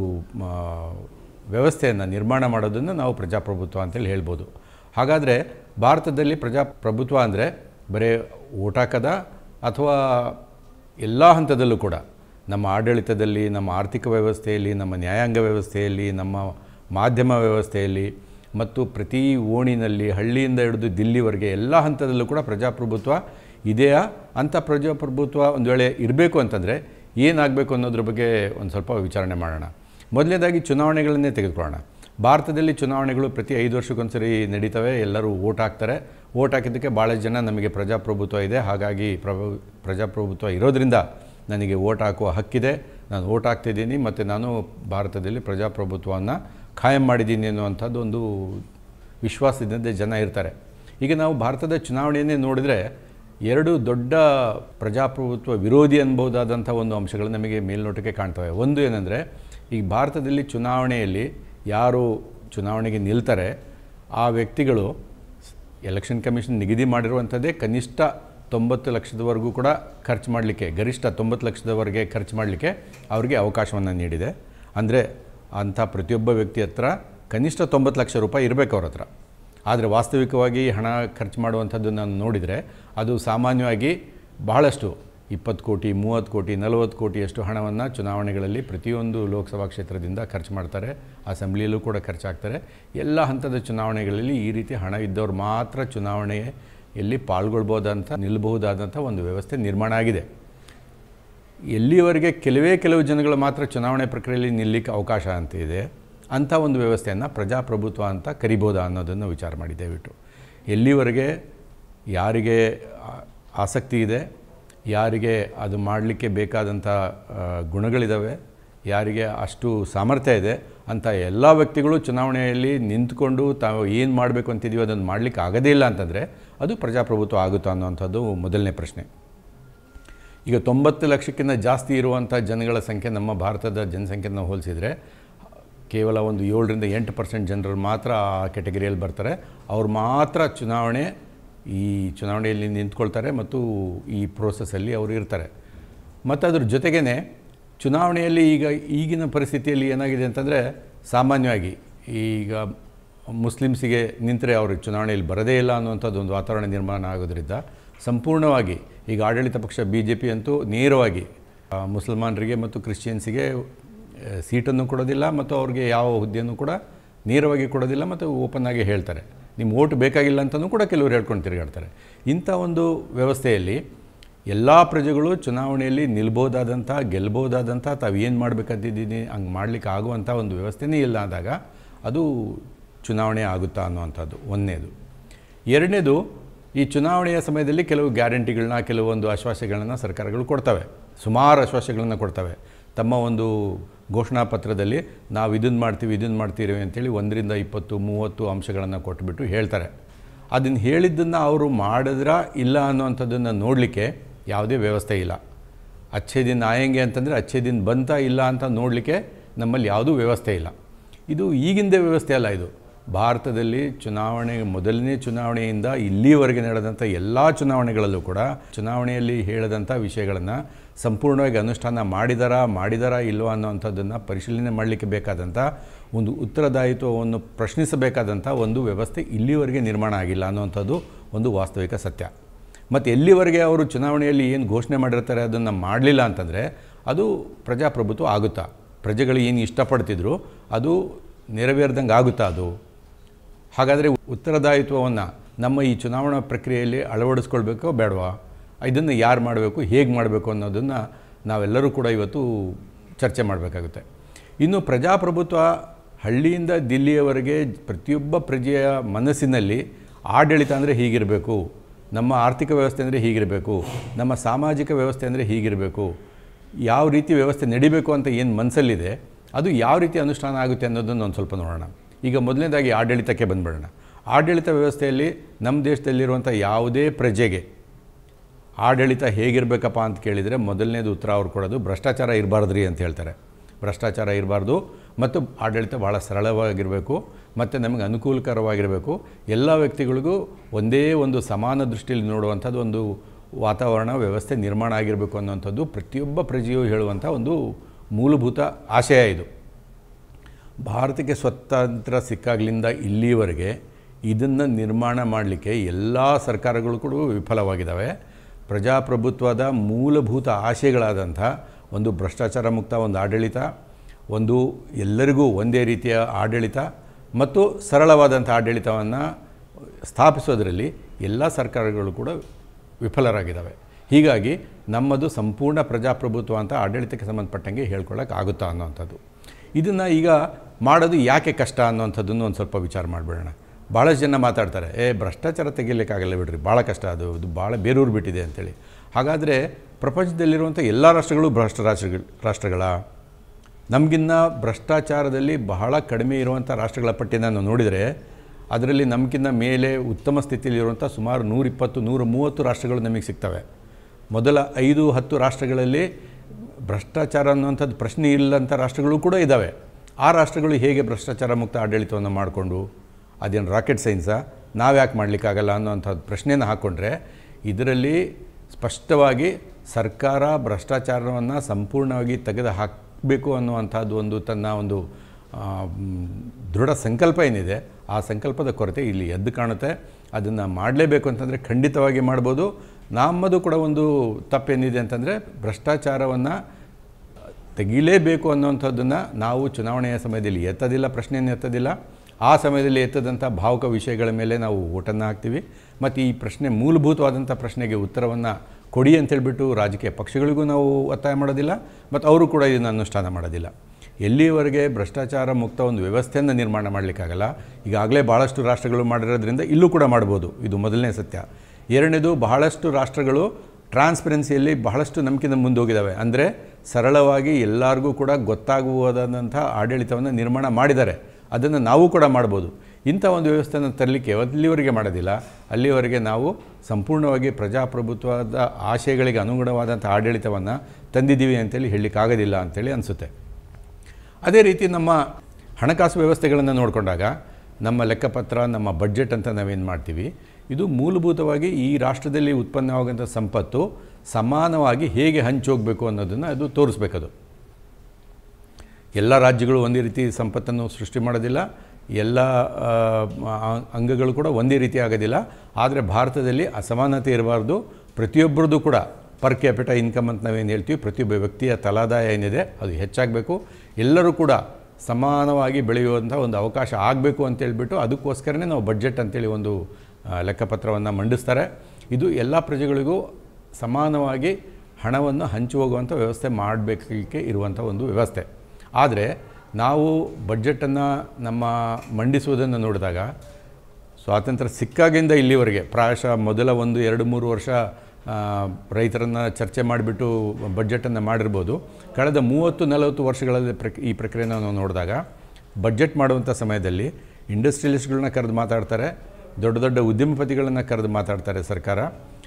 ವ್ಯವಸ್ಥೆಯನ್ನು ನಿರ್ಮಾಣ ಮಾಡೋದನ್ನು ನಾವು ಪ್ರಜಾಪ್ರಭುತ್ವ ಅಂತೇಳಿ ಹೇಳ್ಬೋದು. ಹಾಗಾದರೆ ಭಾರತದಲ್ಲಿ ಪ್ರಜಾಪ್ರಭುತ್ವ ಅಂದರೆ ಬರೀ ಓಟ್ ಹಾಕದ ಅಥವಾ ಎಲ್ಲ ಹಂತದಲ್ಲೂ ಕೂಡ ನಮ್ಮ ಆಡಳಿತದಲ್ಲಿ, ನಮ್ಮ ಆರ್ಥಿಕ ವ್ಯವಸ್ಥೆಯಲ್ಲಿ, ನಮ್ಮ ನ್ಯಾಯಾಂಗ ವ್ಯವಸ್ಥೆಯಲ್ಲಿ, ನಮ್ಮ ಮಾಧ್ಯಮ ವ್ಯವಸ್ಥೆಯಲ್ಲಿ ಮತ್ತು ಪ್ರತಿ ಓಣಿನಲ್ಲಿ, ಹಳ್ಳಿಯಿಂದ ಹಿಡಿದು ದಿಲ್ಲಿವರೆಗೆ ಎಲ್ಲ ಹಂತದಲ್ಲೂ ಕೂಡ ಪ್ರಜಾಪ್ರಭುತ್ವ ಇದೆಯಾ? ಅಂಥ ಪ್ರಜಾಪ್ರಭುತ್ವ ಒಂದು ವೇಳೆ ಇರಬೇಕು ಅಂತಂದರೆ ಏನಾಗಬೇಕು ಅನ್ನೋದ್ರ ಬಗ್ಗೆ ಒಂದು ಸ್ವಲ್ಪ ವಿಚಾರಣೆ ಮಾಡೋಣ. ಮೊದಲನೇದಾಗಿ ಚುನಾವಣೆಗಳನ್ನೇ ತೆಗೆದುಕೊಳ್ಳೋಣ. ಭಾರತದಲ್ಲಿ ಚುನಾವಣೆಗಳು ಪ್ರತಿ 5 ವರ್ಷಕ್ಕೊಂದ್ಸರಿ ನಡೀತವೆ. ಎಲ್ಲರೂ ಓಟ್ ಹಾಕ್ತಾರೆ. ಓಟ್ ಹಾಕಿದ್ದಕ್ಕೆ ಭಾಳ ಜನ ನಮಗೆ ಪ್ರಜಾಪ್ರಭುತ್ವ ಇದೆ, ಹಾಗಾಗಿ ಪ್ರಜಾಪ್ರಭುತ್ವ ಇರೋದರಿಂದ ನನಗೆ ಓಟ್ ಹಾಕುವ ಹಕ್ಕಿದೆ, ನಾನು ಓಟ್ ಹಾಕ್ತಿದ್ದೀನಿ ಮತ್ತು ನಾನು ಭಾರತದಲ್ಲಿ ಪ್ರಜಾಪ್ರಭುತ್ವವನ್ನು ಖಾಯಂ ಮಾಡಿದ್ದೀನಿ ಅನ್ನುವಂಥದ್ದು ಒಂದು ವಿಶ್ವಾಸದಿಂದ ಜನ ಇರ್ತಾರೆ. ಈಗ ನಾವು ಭಾರತದ ಚುನಾವಣೆಯನ್ನೇ ನೋಡಿದರೆ 2 ದೊಡ್ಡ ಪ್ರಜಾಪ್ರಭುತ್ವ ವಿರೋಧಿ ಅನ್ಬೋದಾದಂಥ ಒಂದು ಅಂಶಗಳು ನಮಗೆ ಮೇಲ್ನೋಟಕ್ಕೆ ಕಾಣ್ತವೆ. ಒಂದು ಏನಂದರೆ, ಈಗ ಭಾರತದಲ್ಲಿ ಚುನಾವಣೆಯಲ್ಲಿ ಯಾರು ಚುನಾವಣೆಗೆ ನಿಲ್ತಾರೆ ಆ ವ್ಯಕ್ತಿಗಳು ಎಲೆಕ್ಷನ್ ಕಮಿಷನ್ ನಿಗದಿ ಮಾಡಿರುವಂಥದ್ದೇ ಕನಿಷ್ಠ 90 ಲಕ್ಷದವರೆಗೂ ಕೂಡ ಖರ್ಚು ಮಾಡಲಿಕ್ಕೆ, ಗರಿಷ್ಠ 90 ಲಕ್ಷದವರೆಗೆ ಖರ್ಚು ಮಾಡಲಿಕ್ಕೆ ಅವರಿಗೆ ಅವಕಾಶವನ್ನು ನೀಡಿದೆ. ಅಂದರೆ ಅಂಥ ಪ್ರತಿಯೊಬ್ಬ ವ್ಯಕ್ತಿ ಹತ್ರ ಕನಿಷ್ಠ 90 ಲಕ್ಷ ರೂಪಾಯಿ ಇರಬೇಕು ಅವ್ರ ಹತ್ರ. ಆದರೆ ವಾಸ್ತವಿಕವಾಗಿ ಹಣ ಖರ್ಚು ಮಾಡುವಂಥದ್ದನ್ನು ನೋಡಿದರೆ ಅದು ಸಾಮಾನ್ಯವಾಗಿ ಬಹಳಷ್ಟು 20 ಕೋಟಿ 30 ಕೋಟಿ 40 ಕೋಟಿಯಷ್ಟು ಹಣವನ್ನು ಚುನಾವಣೆಗಳಲ್ಲಿ ಪ್ರತಿಯೊಂದು ಲೋಕಸಭಾ ಕ್ಷೇತ್ರದಿಂದ ಖರ್ಚು ಮಾಡ್ತಾರೆ. ಅಸೆಂಬ್ಲಿಯಲ್ಲೂ ಕೂಡ ಖರ್ಚಾಗ್ತಾರೆ. ಎಲ್ಲ ಹಂತದ ಚುನಾವಣೆಗಳಲ್ಲಿ ಈ ರೀತಿ ಹಣ ಇದ್ದವ್ರು ಮಾತ್ರ ಚುನಾವಣೆಯಲ್ಲಿ ಪಾಲ್ಗೊಳ್ಬೋದಂತ ನಿಲ್ಲಬಹುದಾದಂಥ ಒಂದು ವ್ಯವಸ್ಥೆ ನಿರ್ಮಾಣ ಆಗಿದೆ. ಎಲ್ಲಿವರೆಗೆ ಕೆಲವು ಜನಗಳು ಮಾತ್ರ ಚುನಾವಣೆ ಪ್ರಕ್ರಿಯೆಯಲ್ಲಿ ನಿಲ್ಲಕ್ಕೆ ಅವಕಾಶ ಅಂತ ಇದೆ, ಅಂಥ ಒಂದು ವ್ಯವಸ್ಥೆಯನ್ನು ಪ್ರಜಾಪ್ರಭುತ್ವ ಅಂತ ಕರಿಬೋದಾ ಅನ್ನೋದನ್ನು ವಿಚಾರ ಮಾಡಿ ದಯವಿಟ್ಟು. ಎಲ್ಲಿವರೆಗೆ ಯಾರಿಗೆ ಆಸಕ್ತಿ ಇದೆ, ಯಾರಿಗೆ ಅದು ಮಾಡಲಿಕ್ಕೆ ಬೇಕಾದಂಥ ಗುಣಗಳಿದ್ದಾವೆ, ಯಾರಿಗೆ ಅಷ್ಟು ಸಾಮರ್ಥ್ಯ ಇದೆ ಅಂಥ ಎಲ್ಲ ವ್ಯಕ್ತಿಗಳು ಚುನಾವಣೆಯಲ್ಲಿ ನಿಂತ್ಕೊಂಡು ತಾವು ಏನು ಮಾಡಬೇಕು ಅಂತಿದ್ದೀವಿ ಅದನ್ನು ಮಾಡಲಿಕ್ಕೆ ಆಗೋದೇ ಇಲ್ಲ ಅಂತಂದರೆ ಅದು ಪ್ರಜಾಪ್ರಭುತ್ವ ಆಗುತ್ತಾ ಅನ್ನೋವಂಥದ್ದು ಮೊದಲನೇ ಪ್ರಶ್ನೆ. ಈಗ 90 ಲಕ್ಷಕ್ಕಿಂತ ಜಾಸ್ತಿ ಇರುವಂಥ ಜನಗಳ ಸಂಖ್ಯೆ ನಮ್ಮ ಭಾರತದ ಜನಸಂಖ್ಯೆಯನ್ನು ಹೋಲಿಸಿದರೆ ಕೇವಲ ಒಂದು 7ರಿಂದ 8% ಜನರು ಮಾತ್ರ ಆ ಕೆಟಗರಿಯಲ್ಲಿ ಬರ್ತಾರೆ. ಅವ್ರು ಮಾತ್ರ ಚುನಾವಣೆಯಲ್ಲಿ ನಿಂತ್ಕೊಳ್ತಾರೆ ಮತ್ತು ಈ ಪ್ರೋಸೆಸ್ಸಲ್ಲಿ ಅವರು ಇರ್ತಾರೆ. ಮತ್ತು ಅದ್ರ ಜೊತೆಗೇ ಚುನಾವಣೆಯಲ್ಲಿ ಈಗಿನ ಪರಿಸ್ಥಿತಿಯಲ್ಲಿ ಏನಾಗಿದೆ ಅಂತಂದರೆ, ಸಾಮಾನ್ಯವಾಗಿ ಈಗ ಮುಸ್ಲಿಮ್ಸಿಗೆ ನಿಂತರೆ ಅವರು ಚುನಾವಣೆಯಲ್ಲಿ ಬರೋದೇ ಇಲ್ಲ ಅನ್ನುವಂಥದ್ದು ಒಂದು ವಾತಾವರಣ ನಿರ್ಮಾಣ ಆಗೋದ್ರಿಂದ ಸಂಪೂರ್ಣವಾಗಿ ಈಗ ಆಡಳಿತ ಪಕ್ಷ BJP ಅಂತೂ ನೇರವಾಗಿ ಮುಸಲ್ಮಾನರಿಗೆ ಮತ್ತು ಕ್ರಿಶ್ಚಿಯನ್ಸಿಗೆ ಸೀಟನ್ನು ಕೊಡೋದಿಲ್ಲ ಮತ್ತು ಅವ್ರಿಗೆ ಯಾವ ಹುದ್ದೆಯನ್ನು ಕೂಡ ನೇರವಾಗಿ ಕೊಡೋದಿಲ್ಲ ಮತ್ತು ಓಪನ್ ಆಗಿ ಹೇಳ್ತಾರೆ. ನಿಮ್ಮ ಓಟ್ ಬೇಕಾಗಿಲ್ಲ ಅಂತಲೂ ಕೂಡ ಕೆಲವರು ಹೇಳ್ಕೊಂಡು ತಿರುಗಾಡ್ತಾರೆ. ಇಂಥ ಒಂದು ವ್ಯವಸ್ಥೆಯಲ್ಲಿ ಎಲ್ಲ ಪ್ರಜೆಗಳು ಚುನಾವಣೆಯಲ್ಲಿ ನಿಲ್ಬೋದಾದಂಥ ಗೆಲ್ಬೋದಾದಂಥ ತಾವು ಏನು ಮಾಡಬೇಕಂತಿದ್ದೀನಿ ಹಂಗೆ ಮಾಡಲಿಕ್ಕೆ ಆಗುವಂಥ ಒಂದು ವ್ಯವಸ್ಥೆನೇ ಇಲ್ಲ ಆದಾಗ ಅದು ಚುನಾವಣೆ ಆಗುತ್ತಾ ಅನ್ನುವಂಥದ್ದು ಒಂದನೇದು. ಎರಡನೇದು, ಈ ಚುನಾವಣೆಯ ಸಮಯದಲ್ಲಿ ಕೆಲವು ಗ್ಯಾರಂಟಿಗಳನ್ನ ಕೆಲವೊಂದು ಆಶ್ವಾಸನೆಗಳನ್ನು ಸರ್ಕಾರಗಳು ಕೊಡ್ತವೆ, ಸುಮಾರು ಆಶ್ವಾಸನೆಗಳನ್ನು ಕೊಡ್ತವೆ. ತಮ್ಮ ಒಂದು ಘೋಷಣಾ ಪತ್ರದಲ್ಲಿ ನಾವು ಇದನ್ನು ಮಾಡ್ತೀವಿ ಅಂತೇಳಿ 1ರಿಂದ 20, 30 ಅಂಶಗಳನ್ನು ಕೊಟ್ಟುಬಿಟ್ಟು ಹೇಳ್ತಾರೆ. ಅದನ್ನು ಹೇಳಿದ್ದನ್ನು ಅವರು ಮಾಡಿದ್ರಾ ಇಲ್ಲ ಅನ್ನೋವಂಥದ್ದನ್ನು ನೋಡಲಿಕ್ಕೆ ಯಾವುದೇ ವ್ಯವಸ್ಥೆ ಇಲ್ಲ. ಅಚ್ಚೇ ದಿನ ಆಯಂಗೆ ಅಂತಂದರೆ ಅಚ್ಚೇ ದಿನ ಬಂತಾ ಇಲ್ಲ ಅಂತ ನೋಡಲಿಕ್ಕೆ ನಮ್ಮಲ್ಲಿ ಯಾವುದೂ ವ್ಯವಸ್ಥೆ ಇಲ್ಲ. ಇದು ಈಗಿಂದೇ ವ್ಯವಸ್ಥೆ ಅಲ್ಲ. ಇದು ಭಾರತದಲ್ಲಿ ಮೊದಲನೇ ಚುನಾವಣೆಯಿಂದ ಇಲ್ಲಿವರೆಗೆ ನಡೆದಂಥ ಎಲ್ಲ ಚುನಾವಣೆಗಳಲ್ಲೂ ಕೂಡ ಚುನಾವಣೆಯಲ್ಲಿ ಹೇಳಿದಂಥ ವಿಷಯಗಳನ್ನು ಸಂಪೂರ್ಣವಾಗಿ ಅನುಷ್ಠಾನ ಮಾಡಿದಾರಾ ಇಲ್ವಾ ಅನ್ನೋವಂಥದ್ದನ್ನು ಪರಿಶೀಲನೆ ಮಾಡಲಿಕ್ಕೆ ಬೇಕಾದಂಥ ಒಂದು ಉತ್ತರದಾಯಿತ್ವವನ್ನು ಪ್ರಶ್ನಿಸಬೇಕಾದಂಥ ಒಂದು ವ್ಯವಸ್ಥೆ ಇಲ್ಲಿವರೆಗೆ ನಿರ್ಮಾಣ ಆಗಿಲ್ಲ ಅನ್ನೋವಂಥದ್ದು ಒಂದು ವಾಸ್ತವಿಕ ಸತ್ಯ. ಮತ್ತು ಎಲ್ಲಿವರೆಗೆ ಅವರು ಚುನಾವಣೆಯಲ್ಲಿ ಏನು ಘೋಷಣೆ ಮಾಡಿರ್ತಾರೆ ಅದನ್ನು ಮಾಡಲಿಲ್ಲ ಅಂತಂದರೆ ಅದು ಪ್ರಜಾಪ್ರಭುತ್ವ ಆಗುತ್ತಾ, ಪ್ರಜೆಗಳು ಏನು ಇಷ್ಟಪಡ್ತಿದ್ರು ಅದು ನೆರವೇರ್ದಂಗೆ ಆಗುತ್ತಾ? ಅದು ಹಾಗಾದರೆ ಉತ್ತರದಾಯಿತ್ವವನ್ನು ನಮ್ಮ ಈ ಚುನಾವಣಾ ಪ್ರಕ್ರಿಯೆಯಲ್ಲಿ ಅಳವಡಿಸ್ಕೊಳ್ಬೇಕೋ ಬೇಡವಾ? ಇದನ್ನು ಯಾರು ಮಾಡಬೇಕು, ಹೇಗೆ ಮಾಡಬೇಕು ಅನ್ನೋದನ್ನು ನಾವೆಲ್ಲರೂ ಕೂಡ ಇವತ್ತು ಚರ್ಚೆ ಮಾಡಬೇಕಾಗುತ್ತೆ. ಇನ್ನು ಪ್ರಜಾಪ್ರಭುತ್ವ ಹಳ್ಳಿಯಿಂದ ದಿಲ್ಲಿಯವರೆಗೆ ಪ್ರತಿಯೊಬ್ಬ ಪ್ರಜೆಯ ಮನಸ್ಸಿನಲ್ಲಿ ಆಡಳಿತ ಅಂದರೆ ಹೀಗಿರಬೇಕು, ನಮ್ಮ ಆರ್ಥಿಕ ವ್ಯವಸ್ಥೆ ಅಂದರೆ ಹೀಗಿರಬೇಕು, ನಮ್ಮ ಸಾಮಾಜಿಕ ವ್ಯವಸ್ಥೆ ಅಂದರೆ ಹೀಗಿರಬೇಕು, ಯಾವ ರೀತಿ ವ್ಯವಸ್ಥೆ ನಡಿಬೇಕು ಅಂತ ಏನು ಮನಸ್ಸಲ್ಲಿದೆ ಅದು ಯಾವ ರೀತಿ ಅನುಷ್ಠಾನ ಆಗುತ್ತೆ ಅನ್ನೋದನ್ನು ಒಂದು ಸ್ವಲ್ಪ ನೋಡೋಣ. ಈಗ ಮೊದಲನೇದಾಗಿ ಆಡಳಿತಕ್ಕೆ ಬಂದುಬಿಡೋಣ. ಆಡಳಿತ ವ್ಯವಸ್ಥೆಯಲ್ಲಿ ನಮ್ಮ ದೇಶದಲ್ಲಿರುವಂಥ ಯಾವುದೇ ಪ್ರಜೆಗೆ ಆಡಳಿತ ಹೇಗಿರಬೇಕಪ್ಪ ಅಂತ ಕೇಳಿದರೆ ಮೊದಲನೇದು ಉತ್ತರ ಅವ್ರು ಕೊಡೋದು ಭ್ರಷ್ಟಾಚಾರ ಇರಬಾರ್ದ್ರಿ ಅಂತ ಹೇಳ್ತಾರೆ. ಭ್ರಷ್ಟಾಚಾರ ಇರಬಾರ್ದು ಮತ್ತು ಆಡಳಿತ ಭಾಳ ಸರಳವಾಗಿರಬೇಕು ಮತ್ತು ನಮಗೆ ಅನುಕೂಲಕರವಾಗಿರಬೇಕು, ಎಲ್ಲ ವ್ಯಕ್ತಿಗಳಿಗೂ ಒಂದೇ ಒಂದು ಸಮಾನ ದೃಷ್ಟಿಯಲ್ಲಿ ನೋಡುವಂಥದ್ದು ಒಂದು ವಾತಾವರಣ ವ್ಯವಸ್ಥೆ ನಿರ್ಮಾಣ ಆಗಿರಬೇಕು ಅನ್ನೋವಂಥದ್ದು ಪ್ರತಿಯೊಬ್ಬ ಪ್ರಜೆಯೂ ಹೇಳುವಂಥ ಒಂದು ಮೂಲಭೂತ ಆಶಯ ಇದು. ಭಾರತಕ್ಕೆ ಸ್ವಾತಂತ್ರ್ಯ ಸಿಕ್ಕಾಗಲಿಂದ ಇಲ್ಲಿವರೆಗೆ ಇದನ್ನು ನಿರ್ಮಾಣ ಮಾಡಲಿಕ್ಕೆ ಎಲ್ಲ ಸರ್ಕಾರಗಳು ಕೂಡ ವಿಫಲವಾಗಿದ್ದಾವೆ. ಪ್ರಜಾಪ್ರಭುತ್ವದ ಮೂಲಭೂತ ಆಶಯಗಳಾದಂಥ ಒಂದು ಭ್ರಷ್ಟಾಚಾರ ಮುಕ್ತ ಒಂದು ಆಡಳಿತ, ಒಂದು ಎಲ್ಲರಿಗೂ ಒಂದೇ ರೀತಿಯ ಆಡಳಿತ ಮತ್ತು ಸರಳವಾದಂಥ ಆಡಳಿತವನ್ನು ಸ್ಥಾಪಿಸೋದರಲ್ಲಿ ಎಲ್ಲ ಸರ್ಕಾರಗಳು ಕೂಡ ವಿಫಲರಾಗಿದ್ದಾವೆ. ಹೀಗಾಗಿ ನಮ್ಮದು ಸಂಪೂರ್ಣ ಪ್ರಜಾಪ್ರಭುತ್ವ ಅಂತ ಆಡಳಿತಕ್ಕೆ ಸಂಬಂಧಪಟ್ಟಂಗೆ ಹೇಳ್ಕೊಳ್ಳೋಕೆ ಆಗುತ್ತಾ ಅನ್ನೋವಂಥದ್ದು. ಇದನ್ನು ಈಗ ಮಾಡೋದು ಯಾಕೆ ಕಷ್ಟ ಅನ್ನೋವಂಥದ್ದನ್ನು ಒಂದು ಸ್ವಲ್ಪ ವಿಚಾರ ಮಾಡಿಬಿಡೋಣ. ಭಾಳಷ್ಟು ಜನ ಮಾತಾಡ್ತಾರೆ, ಭ್ರಷ್ಟಾಚಾರ ತೆಗಿಲಿಕ್ಕಾಗಲ್ಲ ಬಿಡ್ರಿ, ಭಾಳ ಕಷ್ಟ, ಅದು ಭಾಳ ಬೇರೂರು ಬಿಟ್ಟಿದೆ ಅಂತೇಳಿ. ಹಾಗಾದರೆ ಪ್ರಪಂಚದಲ್ಲಿರುವಂಥ ಎಲ್ಲ ರಾಷ್ಟ್ರಗಳು ರಾಷ್ಟ್ರಗಳ ನಮಗಿನ್ನ ಭ್ರಷ್ಟಾಚಾರದಲ್ಲಿ ಬಹಳ ಕಡಿಮೆ ಇರುವಂಥ ರಾಷ್ಟ್ರಗಳ ಪಟ್ಟಿಯನ್ನು ನಾವು ನೋಡಿದರೆ ಅದರಲ್ಲಿ ನಮಗಿನ್ನ ಮೇಲೆ ಉತ್ತಮ ಸ್ಥಿತಿಯಲ್ಲಿರುವಂಥ ಸುಮಾರು 120-130 ರಾಷ್ಟ್ರಗಳು ನಮಗೆ ಸಿಗ್ತವೆ. ಮೊದಲ 5-10 ರಾಷ್ಟ್ರಗಳಲ್ಲಿ ಭ್ರಷ್ಟಾಚಾರ ಅನ್ನುವಂಥದ್ದು ಪ್ರಶ್ನೆ ಇಲ್ಲಂಥ ರಾಷ್ಟ್ರಗಳು ಕೂಡ ಇದ್ದಾವೆ. ಆ ರಾಷ್ಟ್ರಗಳು ಹೇಗೆ ಭ್ರಷ್ಟಾಚಾರ ಮುಕ್ತ ಆಡಳಿತವನ್ನು ಮಾಡಿಕೊಂಡು ಅದೇನು ರಾಕೆಟ್ ಸೈನ್ಸಾ, ನಾವು ಯಾಕೆ ಮಾಡಲಿಕ್ಕಾಗಲ್ಲ ಅನ್ನೋವಂಥದ್ದು ಪ್ರಶ್ನೆಯನ್ನು ಹಾಕ್ಕೊಂಡ್ರೆ ಇದರಲ್ಲಿ ಸ್ಪಷ್ಟವಾಗಿ ಸರ್ಕಾರ ಭ್ರಷ್ಟಾಚಾರವನ್ನು ಸಂಪೂರ್ಣವಾಗಿ ತೆಗೆದು ಹಾಕಬೇಕು ಅನ್ನುವಂಥದ್ದು ಒಂದು ತನ್ನ ಒಂದು ದೃಢ ಸಂಕಲ್ಪ ಏನಿದೆ ಆ ಸಂಕಲ್ಪದ ಕೊರತೆ ಇಲ್ಲಿ ಎದ್ದು ಕಾಣುತ್ತೆ. ಅದನ್ನು ಮಾಡಲೇಬೇಕು ಅಂತಂದರೆ ಖಂಡಿತವಾಗಿ ಮಾಡ್ಬೋದು. ನಮ್ಮದು ಕೂಡ ಒಂದು ತಪ್ಪೇನಿದೆ ಅಂತಂದರೆ ಭ್ರಷ್ಟಾಚಾರವನ್ನು ತೆಗಿಲೇಬೇಕು ಅನ್ನೋಂಥದ್ದನ್ನು ನಾವು ಚುನಾವಣೆಯ ಸಮಯದಲ್ಲಿ ಎತ್ತೋದಿಲ್ಲ, ಪ್ರಶ್ನೆಯನ್ನು ಎತ್ತೋದಿಲ್ಲ. ಆ ಸಮಯದಲ್ಲಿ ಎತ್ತದಂಥ ಭಾವುಕ ವಿಷಯಗಳ ಮೇಲೆ ನಾವು ಓಟನ್ನು ಹಾಕ್ತೀವಿ. ಮತ್ತು ಈ ಪ್ರಶ್ನೆ ಮೂಲಭೂತವಾದಂಥ ಪ್ರಶ್ನೆಗೆ ಉತ್ತರವನ್ನು ಕೊಡಿ ಅಂತೇಳ್ಬಿಟ್ಟು ರಾಜಕೀಯ ಪಕ್ಷಗಳಿಗೂ ನಾವು ಒತ್ತಾಯ ಮಾಡೋದಿಲ್ಲ ಮತ್ತು ಅವರು ಕೂಡ ಇದನ್ನು ಅನುಷ್ಠಾನ ಮಾಡೋದಿಲ್ಲ. ಎಲ್ಲಿವರೆಗೆ ಭ್ರಷ್ಟಾಚಾರ ಮುಕ್ತ ಒಂದು ವ್ಯವಸ್ಥೆಯನ್ನು ನಿರ್ಮಾಣ ಮಾಡಲಿಕ್ಕಾಗಲ್ಲ. ಈಗಾಗಲೇ ಭಾಳಷ್ಟು ರಾಷ್ಟ್ರಗಳು ಮಾಡಿರೋದ್ರಿಂದ ಇಲ್ಲೂ ಕೂಡ ಮಾಡ್ಬೋದು, ಇದು ಮೊದಲನೇ ಸತ್ಯ. ಎರಡನೇದು, ಬಹಳಷ್ಟು ರಾಷ್ಟ್ರಗಳು ಟ್ರಾನ್ಸ್ಪರೆನ್ಸಿಯಲ್ಲಿ ಬಹಳಷ್ಟು ನಮ್ಗಿಂತ ಮುಂದೋಗಿದ್ದಾವೆ. ಅಂದರೆ ಸರಳವಾಗಿ ಎಲ್ಲರಿಗೂ ಕೂಡ ಗೊತ್ತಾಗುವುದಾದಂಥ ಆಡಳಿತವನ್ನು ನಿರ್ಮಾಣ ಮಾಡಿದ್ದಾರೆ. ಅದನ್ನು ನಾವು ಕೂಡ ಮಾಡ್ಬೋದು. ಇಂಥ ಒಂದು ವ್ಯವಸ್ಥೆಯನ್ನು ತರಲಿಕ್ಕೆ ಅಲ್ಲಿವರೆಗೆ ಮಾಡೋದಿಲ್ಲ. ಅಲ್ಲಿವರೆಗೆ ನಾವು ಸಂಪೂರ್ಣವಾಗಿ ಪ್ರಜಾಪ್ರಭುತ್ವದ ಆಶಯಗಳಿಗೆ ಅನುಗುಣವಾದಂಥ ಆಡಳಿತವನ್ನು ತಂದಿದ್ದೀವಿ ಅಂತೇಳಿ ಹೇಳಲಿಕ್ಕಾಗೋದಿಲ್ಲ ಅಂತೇಳಿ ಅನಿಸುತ್ತೆ. ಅದೇ ರೀತಿ ನಮ್ಮ ಹಣಕಾಸು ವ್ಯವಸ್ಥೆಗಳನ್ನು ನೋಡಿಕೊಂಡಾಗ ನಮ್ಮ ಲೆಕ್ಕಪತ್ರ, ನಮ್ಮ ಬಡ್ಜೆಟ್ ಅಂತ ನಾವೇನು ಮಾಡ್ತೀವಿ, ಇದು ಮೂಲಭೂತವಾಗಿ ಈ ರಾಷ್ಟ್ರದಲ್ಲಿ ಉತ್ಪನ್ನವಾಗುವಂಥ ಸಂಪತ್ತು ಸಮಾನವಾಗಿ ಹೇಗೆ ಹಂಚೋಗಬೇಕು ಅನ್ನೋದನ್ನು ಅದು ತೋರಿಸ್ಬೇಕದು. ಎಲ್ಲ ರಾಜ್ಯಗಳು ಒಂದೇ ರೀತಿ ಸಂಪತ್ತನ್ನು ಸೃಷ್ಟಿ ಮಾಡೋದಿಲ್ಲ, ಎಲ್ಲ ಅಂಗಗಳು ಕೂಡ ಒಂದೇ ರೀತಿ ಆಗೋದಿಲ್ಲ. ಆದರೆ ಭಾರತದಲ್ಲಿ ಅಸಮಾನತೆ ಇರಬಾರ್ದು. ಪ್ರತಿಯೊಬ್ಬರದ್ದು ಕೂಡ ಪರ್ ಕ್ಯಾಪಿಟ ಇನ್ಕಮ್ ಅಂತ ನಾವೇನು ಹೇಳ್ತೀವಿ, ಪ್ರತಿಯೊಬ್ಬ ವ್ಯಕ್ತಿಯ ತಲಾದಾಯ ಏನಿದೆ ಅದು ಹೆಚ್ಚಾಗಬೇಕು. ಎಲ್ಲರೂ ಕೂಡ ಸಮಾನವಾಗಿ ಬೆಳೆಯುವಂಥ ಒಂದು ಅವಕಾಶ ಆಗಬೇಕು ಅಂತೇಳ್ಬಿಟ್ಟು ಅದಕ್ಕೋಸ್ಕರನೇ ನಾವು ಬಡ್ಜೆಟ್ ಅಂತೇಳಿ ಒಂದು ಲೆಕ್ಕಪತ್ರವನ್ನು ಮಂಡಿಸ್ತಾರೆ. ಇದು ಎಲ್ಲ ಪ್ರಜೆಗಳಿಗೂ ಸಮಾನವಾಗಿ ಹಣವನ್ನು ಹಂಚಿ ಹೋಗುವಂಥ ವ್ಯವಸ್ಥೆ ಮಾಡಬೇಕಕ್ಕೆ ಇರುವಂಥ ಒಂದು ವ್ಯವಸ್ಥೆ. ಆದರೆ ನಾವು ಬಡ್ಜೆಟನ್ನು ನಮ್ಮ ಮಂಡಿಸುವುದನ್ನು ನೋಡಿದಾಗ ಸ್ವಾತಂತ್ರ್ಯ ಸಿಕ್ಕಾಗಿಂದ ಇಲ್ಲಿವರೆಗೆ ಪ್ರಾಯಶಃ ಮೊದಲ 1-2-3 ವರ್ಷ ರೈತರನ್ನು ಚರ್ಚೆ ಮಾಡಿಬಿಟ್ಟು ಬಡ್ಜೆಟನ್ನು ಮಾಡಿರ್ಬೋದು. ಕಳೆದ 30-40 ವರ್ಷಗಳಲ್ಲಿ ಈ ಪ್ರಕ್ರಿಯೆಯನ್ನು ನಾವು ನೋಡಿದಾಗ ಬಡ್ಜೆಟ್ ಮಾಡುವಂಥ ಸಮಯದಲ್ಲಿ ಇಂಡಸ್ಟ್ರಿಯಲಿಸ್ಟ್ಗಳನ್ನ ಕರೆದು ಮಾತಾಡ್ತಾರೆ, ದೊಡ್ಡ ದೊಡ್ಡ ಉದ್ಯಮಪತಿಗಳನ್ನು ಕರೆದು ಮಾತಾಡ್ತಾರೆ ಸರ್ಕಾರ,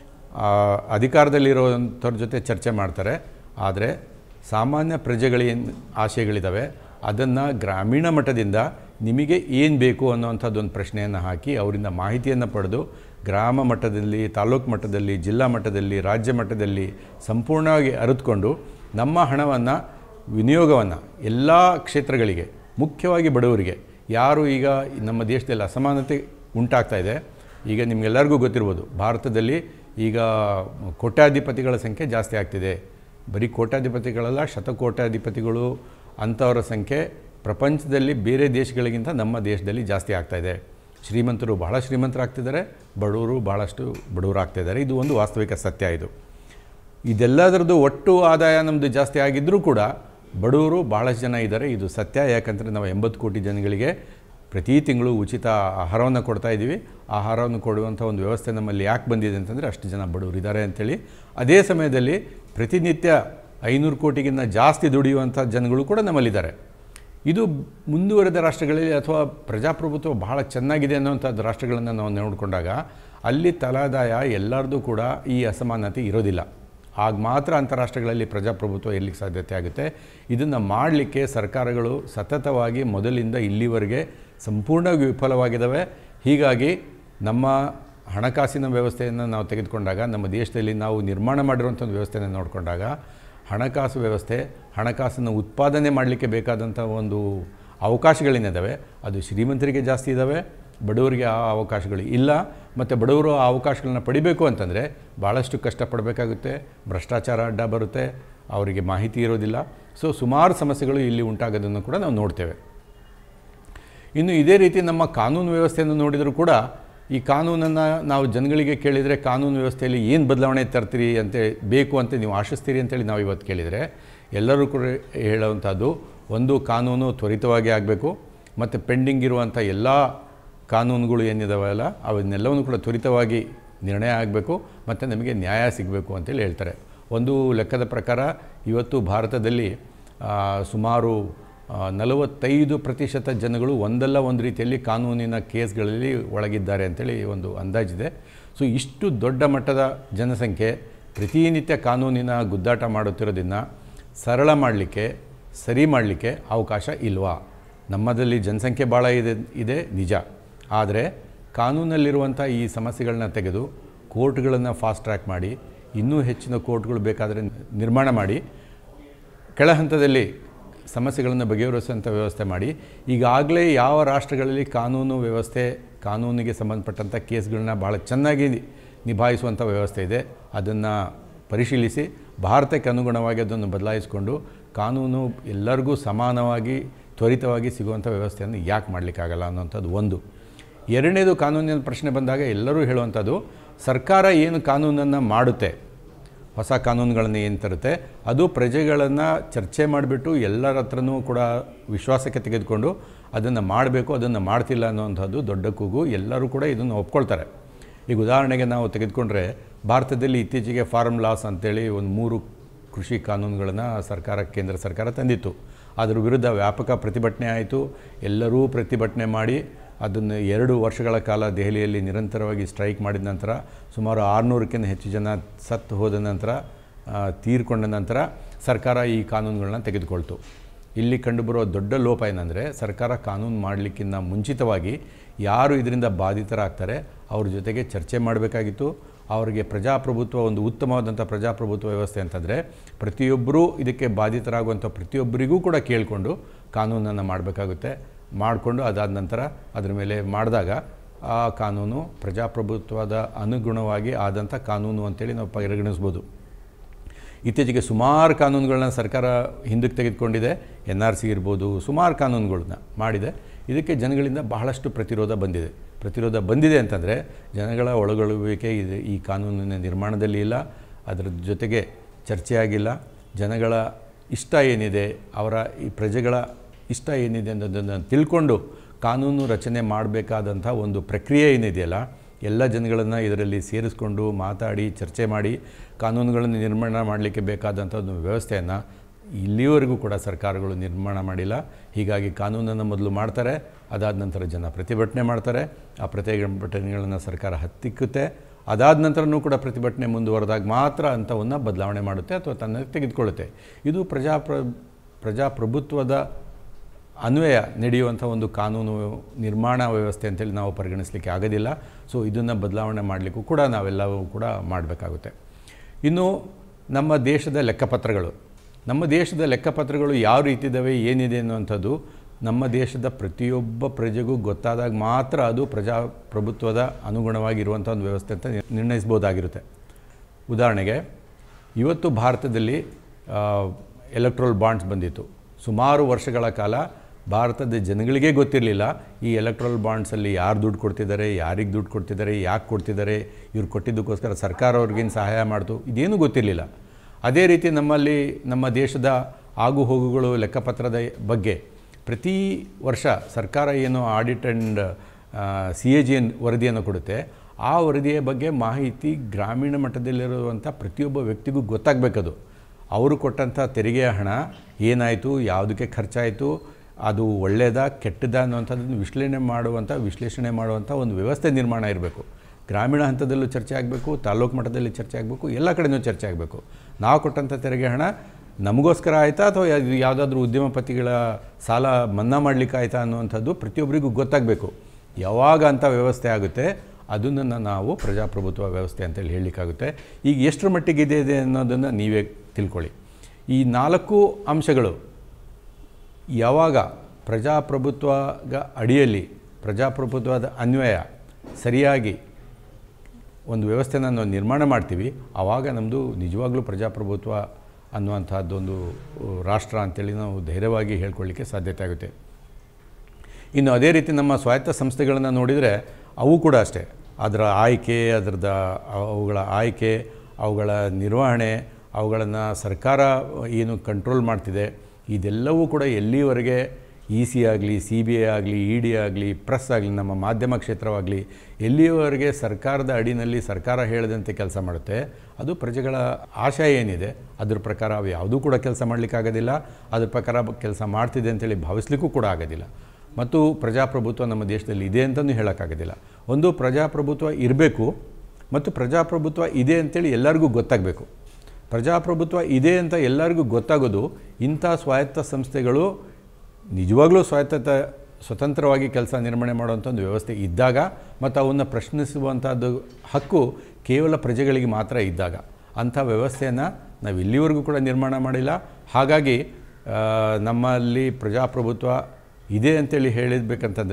ಅಧಿಕಾರದಲ್ಲಿರೋವಂಥವ್ರ ಜೊತೆ ಚರ್ಚೆ ಮಾಡ್ತಾರೆ. ಆದರೆ ಸಾಮಾನ್ಯ ಪ್ರಜೆಗಳೇನು ಆಶಯಗಳಿದ್ದಾವೆ ಅದನ್ನು ಗ್ರಾಮೀಣ ಮಟ್ಟದಿಂದ ನಿಮಗೆ ಏನು ಬೇಕು ಅನ್ನೋವಂಥದ್ದೊಂದು ಪ್ರಶ್ನೆಯನ್ನು ಹಾಕಿ ಅವರಿಂದ ಮಾಹಿತಿಯನ್ನು ಪಡೆದು ಗ್ರಾಮ ಮಟ್ಟದಲ್ಲಿ, ತಾಲೂಕು ಮಟ್ಟದಲ್ಲಿ, ಜಿಲ್ಲಾ ಮಟ್ಟದಲ್ಲಿ, ರಾಜ್ಯ ಮಟ್ಟದಲ್ಲಿ ಸಂಪೂರ್ಣವಾಗಿ ಅರಿತುಕೊಂಡು ನಮ್ಮ ಹಣವನ್ನು ವಿನಿಯೋಗವನ್ನು ಎಲ್ಲ ಕ್ಷೇತ್ರಗಳಿಗೆ, ಮುಖ್ಯವಾಗಿ ಬಡವರಿಗೆ, ಯಾರು ಈಗ ನಮ್ಮ ದೇಶದಲ್ಲಿ ಅಸಮಾನತೆ ಉಂಟಾಗ್ತಾಯಿದೆ. ಈಗ ನಿಮಗೆಲ್ಲರಿಗೂ ಗೊತ್ತಿರ್ಬೋದು, ಭಾರತದಲ್ಲಿ ಈಗ ಕೋಟ್ಯಾಧಿಪತಿಗಳ ಸಂಖ್ಯೆ ಜಾಸ್ತಿ ಆಗ್ತಿದೆ. ಬರೀ ಕೋಟ್ಯಾಧಿಪತಿಗಳಲ್ಲ, ಶತಕೋಟ್ಯಾಧಿಪತಿಗಳು ಅಂಥವರ ಸಂಖ್ಯೆ ಪ್ರಪಂಚದಲ್ಲಿ ಬೇರೆ ದೇಶಗಳಿಗಿಂತ ನಮ್ಮ ದೇಶದಲ್ಲಿ ಜಾಸ್ತಿ ಆಗ್ತಾಯಿದೆ. ಶ್ರೀಮಂತರು ಬಹಳ ಶ್ರೀಮಂತರಾಗ್ತಿದ್ದಾರೆ, ಬಡವರು ಭಾಳಷ್ಟು ಬಡವರಾಗ್ತಿದ್ದಾರೆ. ಇದು ಒಂದು ವಾಸ್ತವಿಕ ಸತ್ಯ. ಇದೆಲ್ಲದರದ್ದು ಒಟ್ಟು ಆದಾಯ ನಮ್ಮದು ಜಾಸ್ತಿ ಆಗಿದ್ದರೂ ಕೂಡ ಬಡವರು ಭಾಳಷ್ಟು ಜನ ಇದ್ದಾರೆ. ಇದು ಸತ್ಯ. ಯಾಕಂದರೆ ನಾವು 80 ಕೋಟಿ ಜನಗಳಿಗೆ ಪ್ರತಿ ತಿಂಗಳು ಉಚಿತ ಆಹಾರವನ್ನು ಕೊಡ್ತಾ ಇದ್ದೀವಿ. ಆಹಾರವನ್ನು ಕೊಡುವಂಥ ಒಂದು ವ್ಯವಸ್ಥೆ ನಮ್ಮಲ್ಲಿ ಯಾಕೆ ಬಂದಿದೆ ಅಂತಂದರೆ ಅಷ್ಟು ಜನ ಬಡವರು ಇದ್ದಾರೆ ಅಂಥೇಳಿ. ಅದೇ ಸಮಯದಲ್ಲಿ ಪ್ರತಿನಿತ್ಯ 500 ಕೋಟಿಗಿಂತ ಜಾಸ್ತಿ ದುಡಿಯುವಂಥ ಜನಗಳು ಕೂಡ ನಮ್ಮಲ್ಲಿದ್ದಾರೆ. ಇದು ಮುಂದುವರೆದ ರಾಷ್ಟ್ರಗಳಲ್ಲಿ ಅಥವಾ ಪ್ರಜಾಪ್ರಭುತ್ವ ಬಹಳ ಚೆನ್ನಾಗಿದೆ ಅನ್ನೋಂಥದ್ದು ರಾಷ್ಟ್ರಗಳನ್ನು ನಾವು ನೋಡಿಕೊಂಡಾಗ ಅಲ್ಲಿ ತಲಾದಾಯ ಎಲ್ಲರದ್ದು ಕೂಡ ಈ ಅಸಮಾನತೆ ಇರೋದಿಲ್ಲ. ಆಗ ಮಾತ್ರ ಅಂತಾರಾಷ್ಟ್ರಗಳಲ್ಲಿ ಪ್ರಜಾಪ್ರಭುತ್ವ ಇರಲಿಕ್ಕೆ ಸಾಧ್ಯತೆ ಆಗುತ್ತೆ. ಇದನ್ನು ಮಾಡಲಿಕ್ಕೆ ಸರ್ಕಾರಗಳು ಸತತವಾಗಿ ಮೊದಲಿಂದ ಇಲ್ಲಿವರೆಗೆ ಸಂಪೂರ್ಣವಾಗಿ ವಿಫಲವಾಗಿದ್ದಾವೆ. ಹೀಗಾಗಿ ನಮ್ಮ ಹಣಕಾಸಿನ ವ್ಯವಸ್ಥೆಯನ್ನು ನಾವು ತೆಗೆದುಕೊಂಡಾಗ, ನಮ್ಮ ದೇಶದಲ್ಲಿ ನಾವು ನಿರ್ಮಾಣ ಮಾಡಿರುವಂಥ ಒಂದು ವ್ಯವಸ್ಥೆಯನ್ನು ನೋಡಿಕೊಂಡಾಗ ಹಣಕಾಸು ವ್ಯವಸ್ಥೆ, ಹಣಕಾಸನ್ನು ಉತ್ಪಾದನೆ ಮಾಡಲಿಕ್ಕೆ ಬೇಕಾದಂಥ ಒಂದು ಅವಕಾಶಗಳೇನಿದ್ದಾವೆ ಅದು ಶ್ರೀಮಂತರಿಗೆ ಜಾಸ್ತಿ ಇದ್ದಾವೆ, ಬಡವರಿಗೆ ಆ ಅವಕಾಶಗಳು ಇಲ್ಲ. ಮತ್ತು ಬಡವರು ಆ ಅವಕಾಶಗಳನ್ನ ಪಡಿಬೇಕು ಅಂತಂದರೆ ಭಾಳಷ್ಟು ಕಷ್ಟಪಡಬೇಕಾಗುತ್ತೆ, ಭ್ರಷ್ಟಾಚಾರ ಅಡ್ಡ ಬರುತ್ತೆ, ಅವರಿಗೆ ಮಾಹಿತಿ ಇರೋದಿಲ್ಲ. ಸುಮಾರು ಸಮಸ್ಯೆಗಳು ಇಲ್ಲಿ ಉಂಟಾಗೋದನ್ನು ಕೂಡ ನಾವು ನೋಡ್ತೇವೆ. ಇನ್ನು ಇದೇ ರೀತಿ ನಮ್ಮ ಕಾನೂನು ವ್ಯವಸ್ಥೆಯನ್ನು ನೋಡಿದರೂ ಕೂಡ ಈ ಕಾನೂನನ್ನು ನಾವು ಜನಗಳಿಗೆ ಕೇಳಿದರೆ ಕಾನೂನು ವ್ಯವಸ್ಥೆಯಲ್ಲಿ ಏನು ಬದಲಾವಣೆ ತರ್ತೀರಿ ಅಂತ ಬೇಕು ಅಂತ ನೀವು ಆಶಿಸ್ತೀರಿ ಅಂತೇಳಿ ನಾವು ಇವತ್ತು ಕೇಳಿದರೆ ಎಲ್ಲರೂ ಕೂಡ ಹೇಳುವಂಥದ್ದು, ಒಂದು ಕಾನೂನು ತ್ವರಿತವಾಗಿ ಆಗಬೇಕು ಮತ್ತು ಪೆಂಡಿಂಗ್ ಇರುವಂಥ ಎಲ್ಲ ಕಾನೂನುಗಳು ಏನಿದಾವಲ್ಲ ಅವನ್ನೆಲ್ಲವನ್ನು ಕೂಡ ತ್ವರಿತವಾಗಿ ನಿರ್ಣಯ ಆಗಬೇಕು ಮತ್ತು ನಮಗೆ ನ್ಯಾಯ ಸಿಗಬೇಕು ಅಂತೇಳಿ ಹೇಳ್ತಾರೆ. ಒಂದು ಲೆಕ್ಕದ ಪ್ರಕಾರ ಇವತ್ತು ಭಾರತದಲ್ಲಿ ಸುಮಾರು 45% ಜನಗಳು ಒಂದಲ್ಲ ಒಂದು ರೀತಿಯಲ್ಲಿ ಕಾನೂನಿನ ಕೇಸ್ಗಳಲ್ಲಿ ಒಳಗಿದ್ದಾರೆ ಅಂತೇಳಿ ಒಂದು ಅಂದಾಜಿದೆ. ಇಷ್ಟು ದೊಡ್ಡ ಮಟ್ಟದ ಜನಸಂಖ್ಯೆ ಪ್ರತಿನಿತ್ಯ ಕಾನೂನಿನ ಗುದ್ದಾಟ ಮಾಡುತ್ತಿರೋದನ್ನು ಸರಳ ಮಾಡಲಿಕ್ಕೆ, ಸರಿ ಮಾಡಲಿಕ್ಕೆ ಅವಕಾಶ ಇಲ್ವಾ? ನಮ್ಮದಲ್ಲಿ ಜನಸಂಖ್ಯೆ ಭಾಳ ಇದೆ ನಿಜ. ಆದರೆ ಕಾನೂನಲ್ಲಿರುವಂಥ ಈ ಸಮಸ್ಯೆಗಳನ್ನ ತೆಗೆದು ಕೋರ್ಟ್ಗಳನ್ನು ಫಾಸ್ಟ್ ಟ್ರ್ಯಾಕ್ ಮಾಡಿ, ಇನ್ನೂ ಹೆಚ್ಚಿನ ಕೋರ್ಟ್ಗಳು ಬೇಕಾದರೆ ನಿರ್ಮಾಣ ಮಾಡಿ, ಕೆಳ ಹಂತದಲ್ಲಿ ಸಮಸ್ಯೆಗಳನ್ನು ಬಗೆಹರಿಸುವಂಥ ವ್ಯವಸ್ಥೆ ಮಾಡಿ. ಈಗಾಗಲೇ ಯಾವ ರಾಷ್ಟ್ರಗಳಲ್ಲಿ ಕಾನೂನು ವ್ಯವಸ್ಥೆ, ಕಾನೂನಿಗೆ ಸಂಬಂಧಪಟ್ಟಂಥ ಕೇಸ್ಗಳನ್ನ ಭಾಳ ಚೆನ್ನಾಗಿ ನಿಭಾಯಿಸುವಂಥ ವ್ಯವಸ್ಥೆ ಇದೆ. ಅದನ್ನು ಪರಿಶೀಲಿಸಿ ಭಾರತಕ್ಕೆ ಅನುಗುಣವಾಗಿ ಅದನ್ನು ಬದಲಾಯಿಸಿಕೊಂಡು ಕಾನೂನು ಎಲ್ಲರಿಗೂ ಸಮಾನವಾಗಿ ತ್ವರಿತವಾಗಿ ಸಿಗುವಂಥ ವ್ಯವಸ್ಥೆಯನ್ನು ಯಾಕೆ ಮಾಡಲಿಕ್ಕಾಗಲ್ಲ ಅನ್ನೋಂಥದ್ದು ಒಂದು. ಎರಡನೇದು, ಕಾನೂನಿನ ಪ್ರಶ್ನೆ ಬಂದಾಗ ಎಲ್ಲರೂ ಹೇಳುವಂಥದ್ದು, ಸರ್ಕಾರ ಏನು ಕಾನೂನನ್ನು ಮಾಡುತ್ತೆ, ಹೊಸ ಕಾನೂನುಗಳನ್ನು ಏನು ತರುತ್ತೆ, ಅದು ಪ್ರಜೆಗಳನ್ನು ಚರ್ಚೆ ಮಾಡಿಬಿಟ್ಟು ಎಲ್ಲರ ಹತ್ರನೂ ಕೂಡ ವಿಶ್ವಾಸಕ್ಕೆ ತೆಗೆದುಕೊಂಡು ಅದನ್ನು ಮಾಡಬೇಕು, ಅದನ್ನು ಮಾಡ್ತಿಲ್ಲ ಅನ್ನೋವಂಥದ್ದು ದೊಡ್ಡ ಕೂಗು. ಎಲ್ಲರೂ ಕೂಡ ಇದನ್ನು ಒಪ್ಕೊಳ್ತಾರೆ. ಈಗ ಉದಾಹರಣೆಗೆ ನಾವು ತೆಗೆದುಕೊಂಡ್ರೆ, ಭಾರತದಲ್ಲಿ ಇತ್ತೀಚೆಗೆ ಫಾರ್ಮ್ ಲಾಸ್ ಅಂತೇಳಿ ಒಂದು 3 ಕೃಷಿ ಕಾನೂನುಗಳನ್ನು ಕೇಂದ್ರ ಸರ್ಕಾರ ತಂದಿತ್ತು. ಅದರ ವಿರುದ್ಧ ವ್ಯಾಪಕ ಪ್ರತಿಭಟನೆ ಆಯಿತು. ಎಲ್ಲರೂ ಪ್ರತಿಭಟನೆ ಮಾಡಿ ಅದನ್ನು 2 ವರ್ಷಗಳ ಕಾಲ ದೆಹಲಿಯಲ್ಲಿ ನಿರಂತರವಾಗಿ ಸ್ಟ್ರೈಕ್ ಮಾಡಿದ ನಂತರ ಸುಮಾರು 600ಕ್ಕಿಂತ ಹೆಚ್ಚು ಜನ ಸತ್ತು ಹೋದ ನಂತರ, ತೀರ್ಕೊಂಡ ನಂತರ ಸರ್ಕಾರ ಈ ಕಾನೂನುಗಳನ್ನ ತೆಗೆದುಕೊಳ್ತು. ಇಲ್ಲಿ ಕಂಡುಬರುವ ದೊಡ್ಡ ಲೋಪ ಏನಂದರೆ, ಸರ್ಕಾರ ಕಾನೂನು ಮಾಡಲಿಕ್ಕಿಂತ ಮುಂಚಿತವಾಗಿ ಯಾರು ಇದರಿಂದ ಬಾಧಿತರಾಗ್ತಾರೆ ಅವ್ರ ಜೊತೆಗೆ ಚರ್ಚೆ ಮಾಡಬೇಕಾಗಿತ್ತು. ಅವರಿಗೆ ಪ್ರಜಾಪ್ರಭುತ್ವ, ಒಂದು ಉತ್ತಮವಾದಂಥ ಪ್ರಜಾಪ್ರಭುತ್ವ ವ್ಯವಸ್ಥೆ ಅಂತಂದರೆ ಪ್ರತಿಯೊಬ್ಬರೂ ಇದಕ್ಕೆ ಬಾಧಿತರಾಗುವಂಥ ಪ್ರತಿಯೊಬ್ಬರಿಗೂ ಕೂಡ ಕೇಳಿಕೊಂಡು ಕಾನೂನನ್ನು ಮಾಡಬೇಕಾಗುತ್ತೆ. ಮಾಡಿಕೊಂಡು ಅದಾದ ನಂತರ ಅದರ ಮೇಲೆ ಮಾಡಿದಾಗ ಆ ಕಾನೂನು ಪ್ರಜಾಪ್ರಭುತ್ವದ ಅನುಗುಣವಾಗಿ ಆದಂಥ ಕಾನೂನು ಅಂತೇಳಿ ನಾವು ಪರಿಗಣಿಸ್ಬೋದು. ಇತ್ತೀಚೆಗೆ ಸುಮಾರು ಕಾನೂನುಗಳನ್ನ ಸರ್ಕಾರ ಹಿಂದಕ್ಕೆ ತೆಗೆದುಕೊಂಡಿದೆ. NRC ಇರ್ಬೋದು, ಸುಮಾರು ಕಾನೂನುಗಳನ್ನ ಮಾಡಿದೆ. ಇದಕ್ಕೆ ಜನಗಳಿಂದ ಬಹಳಷ್ಟು ಪ್ರತಿರೋಧ ಬಂದಿದೆ ಅಂತಂದರೆ ಜನಗಳ ಒಳಗೊಳ್ಳುವಿಕೆ ಇದೆ ಈ ಕಾನೂನಿನ ನಿರ್ಮಾಣದಲ್ಲಿ ಇಲ್ಲ. ಅದರ ಜೊತೆಗೆ ಚರ್ಚೆ ಆಗಿಲ್ಲ. ಜನಗಳ ಇಷ್ಟ ಏನಿದೆ, ಅವರ ಈ ಪ್ರಜೆಗಳ ಇಷ್ಟ ಏನಿದೆ ಅನ್ನೋದನ್ನು ತಿಳ್ಕೊಂಡು ಕಾನೂನು ರಚನೆ ಮಾಡಬೇಕಾದಂಥ ಒಂದು ಪ್ರಕ್ರಿಯೆ ಏನಿದೆಯಲ್ಲ, ಎಲ್ಲ ಜನಗಳನ್ನು ಇದರಲ್ಲಿ ಸೇರಿಸ್ಕೊಂಡು ಮಾತಾಡಿ ಚರ್ಚೆ ಮಾಡಿ ಕಾನೂನುಗಳನ್ನು ನಿರ್ಮಾಣ ಮಾಡಲಿಕ್ಕೆ ಬೇಕಾದಂಥ ಒಂದು ವ್ಯವಸ್ಥೆಯನ್ನು ಇಲ್ಲಿವರೆಗೂ ಕೂಡ ಸರ್ಕಾರಗಳು ನಿರ್ಮಾಣ ಮಾಡಿಲ್ಲ. ಹೀಗಾಗಿ ಕಾನೂನನ್ನು ಮೊದಲು ಮಾಡ್ತಾರೆ, ಅದಾದ ನಂತರ ಜನ ಪ್ರತಿಭಟನೆ ಮಾಡ್ತಾರೆ. ಆ ಪ್ರತಿಭಟನೆಗಳನ್ನು ಸರ್ಕಾರ ಹತ್ತಿಕ್ಕುತ್ತೆ. ಅದಾದ ನಂತರನೂ ಕೂಡ ಪ್ರತಿಭಟನೆ ಮುಂದುವರೆದಾಗ ಮಾತ್ರ ಅಂಥವನ್ನು ಬದಲಾವಣೆ ಮಾಡುತ್ತೆ ಅಥವಾ ತನ್ನ ತೆಗೆದುಕೊಳ್ಳುತ್ತೆ. ಇದು ಪ್ರಜಾಪ್ರಭುತ್ವದ ಅನ್ವಯ ನಡೆಯುವಂಥ ಒಂದು ಕಾನೂನು ನಿರ್ಮಾಣ ವ್ಯವಸ್ಥೆ ಅಂತೇಳಿ ನಾವು ಪರಿಗಣಿಸಲಿಕ್ಕೆ ಆಗೋದಿಲ್ಲ. ಸೊ ಇದನ್ನು ಬದಲಾವಣೆ ಮಾಡಲಿಕ್ಕೂ ಕೂಡ ನಾವೆಲ್ಲವೂ ಕೂಡ ಮಾಡಬೇಕಾಗುತ್ತೆ. ಇನ್ನು ನಮ್ಮ ದೇಶದ ಲೆಕ್ಕಪತ್ರಗಳು ಯಾವ ರೀತಿ ಇದ್ದಾವೆ, ಏನಿದೆ ಅನ್ನುವಂಥದ್ದು ನಮ್ಮ ದೇಶದ ಪ್ರತಿಯೊಬ್ಬ ಪ್ರಜೆಗೂ ಗೊತ್ತಾದಾಗ ಮಾತ್ರ ಅದು ಪ್ರಜಾಪ್ರಭುತ್ವದ ಅನುಗುಣವಾಗಿರುವಂಥ ಒಂದು ವ್ಯವಸ್ಥೆ ಅಂತ ನಿರ್ಣಯಿಸ್ಬೋದಾಗಿರುತ್ತೆ. ಉದಾಹರಣೆಗೆ, ಇವತ್ತು ಭಾರತದಲ್ಲಿ ಎಲೆಕ್ಟ್ರಲ್ ಬಾಂಡ್ಸ್ ಬಂದಿತ್ತು. ಸುಮಾರು ವರ್ಷಗಳ ಕಾಲ ಭಾರತದ ಜನಗಳಿಗೆ ಗೊತ್ತಿರಲಿಲ್ಲ ಈ ಎಲೆಕ್ಟ್ರಲ್ ಬಾಂಡ್ಸಲ್ಲಿ ಯಾರು ದುಡ್ಡು ಕೊಡ್ತಿದ್ದಾರೆ, ಯಾರಿಗೆ ದುಡ್ಡು ಕೊಡ್ತಿದ್ದಾರೆ, ಯಾಕೆ ಕೊಡ್ತಿದ್ದಾರೆ, ಇವ್ರು ಕೊಟ್ಟಿದ್ದಕ್ಕೋಸ್ಕರ ಸರ್ಕಾರ ಅವ್ರಿಗೇನು ಸಹಾಯ ಮಾಡ್ತು, ಇದೇನೂ ಗೊತ್ತಿರಲಿಲ್ಲ. ಅದೇ ರೀತಿ ನಮ್ಮ ದೇಶದ ಆಗು ಹೋಗುಗಳು ಲೆಕ್ಕಪತ್ರದ ಬಗ್ಗೆ ಪ್ರತಿ ವರ್ಷ ಸರ್ಕಾರ ಏನು ಆಡಿಟ್ ಆ್ಯಂಡ್ CAG ವರದಿಯನ್ನು ಕೊಡುತ್ತೆ, ಆ ವರದಿಯ ಬಗ್ಗೆ ಮಾಹಿತಿ ಗ್ರಾಮೀಣ ಮಟ್ಟದಲ್ಲಿರುವಂಥ ಪ್ರತಿಯೊಬ್ಬ ವ್ಯಕ್ತಿಗೂ ಗೊತ್ತಾಗಬೇಕದು. ಅವರು ಕೊಟ್ಟಂಥ ತೆರಿಗೆಯ ಹಣ ಏನಾಯಿತು, ಯಾವುದಕ್ಕೆ ಖರ್ಚಾಯಿತು, ಅದು ಒಳ್ಳೆಯದಾ ಕೆಟ್ಟದಾ ಅನ್ನುವಂಥದ್ದನ್ನು ವಿಶ್ಲೇಷಣೆ ಮಾಡುವಂಥ ಒಂದು ವ್ಯವಸ್ಥೆ ನಿರ್ಮಾಣ ಇರಬೇಕು. ಗ್ರಾಮೀಣ ಹಂತದಲ್ಲೂ ಚರ್ಚೆ ಆಗಬೇಕು, ತಾಲೂಕು ಮಟ್ಟದಲ್ಲಿ ಚರ್ಚೆ ಆಗಬೇಕು, ಎಲ್ಲ ಕಡೆಯೂ ಚರ್ಚೆ ಆಗಬೇಕು. ನಾವು ಕೊಟ್ಟಂಥ ತೆರಿಗೆ ಹಣ ನಮಗೋಸ್ಕರ ಆಯಿತಾ ಅಥವಾ ಯಾವುದಾದ್ರೂ ಉದ್ಯಮಪತಿಗಳ ಸಾಲ ಮನ್ನಾ ಮಾಡಲಿಕ್ಕೆ ಆಯಿತಾ ಅನ್ನುವಂಥದ್ದು ಪ್ರತಿಯೊಬ್ಬರಿಗೂ ಗೊತ್ತಾಗಬೇಕು. ಯಾವಾಗ ಅಂಥ ವ್ಯವಸ್ಥೆ ಆಗುತ್ತೆ ಅದನ್ನು ನಾವು ಪ್ರಜಾಪ್ರಭುತ್ವ ವ್ಯವಸ್ಥೆ ಅಂತೇಳಿ ಹೇಳಲಿಕ್ಕಾಗುತ್ತೆ. ಈಗ ಎಷ್ಟರ ಮಟ್ಟಿಗೆ ಇದೆ ಅನ್ನೋದನ್ನು ನೀವೇ ತಿಳ್ಕೊಳ್ಳಿ. ಈ 4 ಅಂಶಗಳು ಯಾವಾಗ ಅಡಿಯಲ್ಲಿ ಪ್ರಜಾಪ್ರಭುತ್ವದ ಅನ್ವಯ ಸರಿಯಾಗಿ ಒಂದು ವ್ಯವಸ್ಥೆನ ನಾವು ನಿರ್ಮಾಣ ಮಾಡ್ತೀವಿ, ಆವಾಗ ನಮ್ಮದು ನಿಜವಾಗ್ಲೂ ಪ್ರಜಾಪ್ರಭುತ್ವ ಅನ್ನುವಂಥದ್ದೊಂದು ರಾಷ್ಟ್ರ ಅಂತೇಳಿ ನಾವು ಧೈರ್ಯವಾಗಿ ಹೇಳ್ಕೊಳ್ಳಿಕ್ಕೆ ಸಾಧ್ಯತೆ ಆಗುತ್ತೆ. ಇನ್ನು ಅದೇ ರೀತಿ ನಮ್ಮ ಸ್ವಾಯತ್ತ ಸಂಸ್ಥೆಗಳನ್ನು ನೋಡಿದರೆ ಅವು ಕೂಡ ಅಷ್ಟೇ. ಅವುಗಳ ಆಯ್ಕೆ, ಅವುಗಳ ನಿರ್ವಹಣೆ, ಅವುಗಳನ್ನು ಸರ್ಕಾರ ಏನು ಕಂಟ್ರೋಲ್ ಮಾಡ್ತಿದೆ, ಇದೆಲ್ಲವೂ ಕೂಡ ಎಲ್ಲಿವರೆಗೆ EC ಆಗಲಿ, CBI ಆಗಲಿ, ED ಆಗಲಿ, ಪ್ರೆಸ್ ಆಗಲಿ, ನಮ್ಮ ಮಾಧ್ಯಮ ಕ್ಷೇತ್ರವಾಗಲಿ ಎಲ್ಲಿಯವರೆಗೆ ಸರ್ಕಾರದ ಅಡಿನಲ್ಲಿ ಸರ್ಕಾರ ಹೇಳಿದಂತೆ ಕೆಲಸ ಮಾಡುತ್ತೆ, ಅದು ಪ್ರಜೆಗಳ ಆಶಯ ಏನಿದೆ ಅದ್ರ ಪ್ರಕಾರ ಅವು ಯಾವುದೂ ಕೂಡ ಕೆಲಸ ಮಾಡಲಿಕ್ಕಾಗೋದಿಲ್ಲ. ಅದ್ರ ಪ್ರಕಾರ ಕೆಲಸ ಮಾಡ್ತಿದೆ ಅಂತೇಳಿ ಭಾವಿಸ್ಲಿಕ್ಕೂ ಕೂಡ ಆಗೋದಿಲ್ಲ. ಮತ್ತು ಪ್ರಜಾಪ್ರಭುತ್ವ ನಮ್ಮ ದೇಶದಲ್ಲಿ ಇದೆ ಅಂತಲೂ ಹೇಳೋಕ್ಕಾಗೋದಿಲ್ಲ. ಒಂದು ಪ್ರಜಾಪ್ರಭುತ್ವ ಇರಬೇಕು ಮತ್ತು ಪ್ರಜಾಪ್ರಭುತ್ವ ಇದೆ ಅಂತೇಳಿ ಎಲ್ಲರಿಗೂ ಗೊತ್ತಾಗಬೇಕು. ಪ್ರಜಾಪ್ರಭುತ್ವ ಇದೆ ಅಂತ ಎಲ್ಲರಿಗೂ ಗೊತ್ತಾಗೋದು ಇಂಥ ಸ್ವಾಯತ್ತ ಸಂಸ್ಥೆಗಳು ನಿಜವಾಗ್ಲೂ ಸ್ವತಂತ್ರವಾಗಿ ಕೆಲಸ ನಿರ್ವಹಣೆ ಮಾಡುವಂಥ ಒಂದು ವ್ಯವಸ್ಥೆ ಇದ್ದಾಗ ಮತ್ತು ಅವನ್ನು ಪ್ರಶ್ನಿಸುವಂಥದ್ದು ಹಕ್ಕು ಕೇವಲ ಪ್ರಜೆಗಳಿಗೆ ಮಾತ್ರ ಇದ್ದಾಗ. ಅಂಥ ವ್ಯವಸ್ಥೆಯನ್ನು ನಾವು ಇಲ್ಲಿವರೆಗೂ ಕೂಡ ನಿರ್ಮಾಣ ಮಾಡಿಲ್ಲ. ಹಾಗಾಗಿ ನಮ್ಮಲ್ಲಿ ಪ್ರಜಾಪ್ರಭುತ್ವ ಇದೆ ಅಂತೇಳಿ ಹೇಳಬೇಕಂತಂದರೆ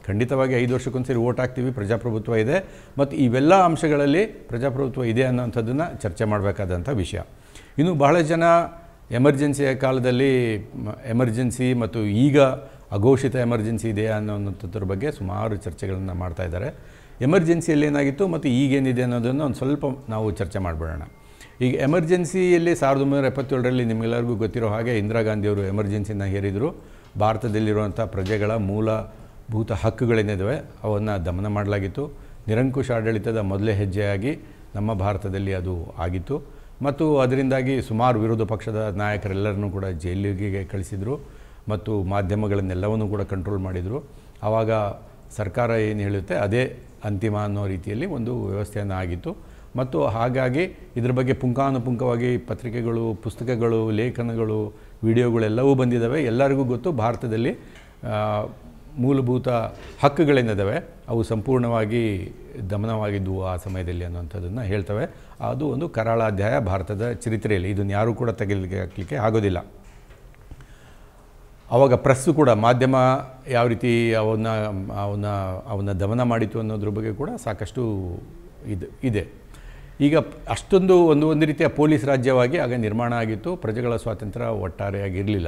ಖಂಡಿತವಾಗಿ 5 ವರ್ಷಕ್ಕೊಂದ್ಸರಿ ವೋಟ್ ಹಾಕ್ತೀವಿ, ಪ್ರಜಾಪ್ರಭುತ್ವ ಇದೆ, ಮತ್ತು ಇವೆಲ್ಲ ಅಂಶಗಳಲ್ಲಿ ಪ್ರಜಾಪ್ರಭುತ್ವ ಇದೆ ಅನ್ನೋಂಥದ್ದನ್ನು ಚರ್ಚೆ ಮಾಡಬೇಕಾದಂಥ ವಿಷಯ. ಇನ್ನು ಬಹಳ ಜನ ಎಮರ್ಜೆನ್ಸಿಯ ಕಾಲದಲ್ಲಿ ಎಮರ್ಜೆನ್ಸಿ ಮತ್ತು ಈಗ ಅಘೋಷಿತ ಎಮರ್ಜೆನ್ಸಿ ಇದೆಯಾ ಅನ್ನೋಂಥದ್ರ ಬಗ್ಗೆ ಸುಮಾರು ಚರ್ಚೆಗಳನ್ನು ಮಾಡ್ತಾ ಇದ್ದಾರೆ. ಎಮರ್ಜೆನ್ಸಿಯಲ್ಲಿ ಏನಾಗಿತ್ತು ಮತ್ತು ಈಗೇನಿದೆ ಅನ್ನೋದನ್ನು ಒಂದು ಸ್ವಲ್ಪ ನಾವು ಚರ್ಚೆ ಮಾಡಿಬಿಡೋಣ. ಈಗ ಎಮರ್ಜೆನ್ಸಿಯಲ್ಲಿ 1977ರಲ್ಲಿ ನಿಮಗೆಲ್ಲರಿಗೂ ಗೊತ್ತಿರೋ ಹಾಗೆ ಇಂದಿರಾ ಗಾಂಧಿಯವರು ಎಮರ್ಜೆನ್ಸಿನ ಹೇರಿದರು. ಭಾರತದಲ್ಲಿರುವಂಥ ಪ್ರಜೆಗಳ ಮೂಲಭೂತ ಹಕ್ಕುಗಳೇನಿದ್ದಾವೆ ಅವನ್ನು ದಮನ ಮಾಡಲಾಗಿತ್ತು. ನಿರಂಕುಶ ಆಡಳಿತದ ಮೊದಲೇ ಹೆಜ್ಜೆಯಾಗಿ ನಮ್ಮ ಭಾರತದಲ್ಲಿ ಅದು ಆಗಿತ್ತು. ಮತ್ತು ಅದರಿಂದಾಗಿ ಸುಮಾರು ವಿರೋಧ ಪಕ್ಷದ ನಾಯಕರೆಲ್ಲರನ್ನೂ ಕೂಡ ಜೈಲಿಗೆ ಕಳಿಸಿದರು ಮತ್ತು ಮಾಧ್ಯಮಗಳನ್ನೆಲ್ಲವನ್ನೂ ಕೂಡ ಕಂಟ್ರೋಲ್ ಮಾಡಿದರು. ಆವಾಗ ಸರ್ಕಾರ ಏನು ಹೇಳುತ್ತೆ ಅದೇ ಅಂತಿಮ ಅನ್ನೋ ರೀತಿಯಲ್ಲಿ ಒಂದು ವ್ಯವಸ್ಥೆಯನ್ನು ಆಗಿತ್ತು. ಮತ್ತು ಹಾಗಾಗಿ ಇದ್ರ ಬಗ್ಗೆ ಪುಂಖಾನುಪುಂಖವಾಗಿ ಪತ್ರಿಕೆಗಳು, ಪುಸ್ತಕಗಳು, ಲೇಖನಗಳು, ವಿಡಿಯೋಗಳೆಲ್ಲವೂ ಬಂದಿದ್ದಾವೆ. ಎಲ್ಲರಿಗೂ ಗೊತ್ತು ಭಾರತದಲ್ಲಿ ಮೂಲಭೂತ ಹಕ್ಕುಗಳೇನಿದ್ದಾವೆ ಅವು ಸಂಪೂರ್ಣವಾಗಿ ದಮನವಾಗಿದ್ದವು ಆ ಸಮಯದಲ್ಲಿ ಅನ್ನೋಂಥದ್ದನ್ನು ಹೇಳ್ತವೆ. ಅದು ಒಂದು ಕರಾಳ ಅಧ್ಯಾಯ ಭಾರತದ ಚರಿತ್ರೆಯಲ್ಲಿ. ಇದನ್ನು ಯಾರೂ ಕೂಡ ತೆಗೆದುಹಾಕಲಿಕ್ಕೆ ಆಗೋದಿಲ್ಲ. ಆವಾಗ ಪ್ರೆಸ್ಸು ಕೂಡ, ಮಾಧ್ಯಮ ಯಾವ ರೀತಿ ಅವನ್ನ ದಮನ ಮಾಡಿತು ಅನ್ನೋದ್ರ ಬಗ್ಗೆ ಕೂಡ ಸಾಕಷ್ಟು ಇದೆ. ಈಗ ಅಷ್ಟೊಂದು ಒಂದು ರೀತಿಯ ಪೊಲೀಸ್ ರಾಜ್ಯವಾಗಿ ಆಗ ನಿರ್ಮಾಣ ಆಗಿತ್ತು. ಪ್ರಜೆಗಳ ಸ್ವಾತಂತ್ರ್ಯ ಒಟ್ಟಾರೆಯಾಗಿರಲಿಲ್ಲ.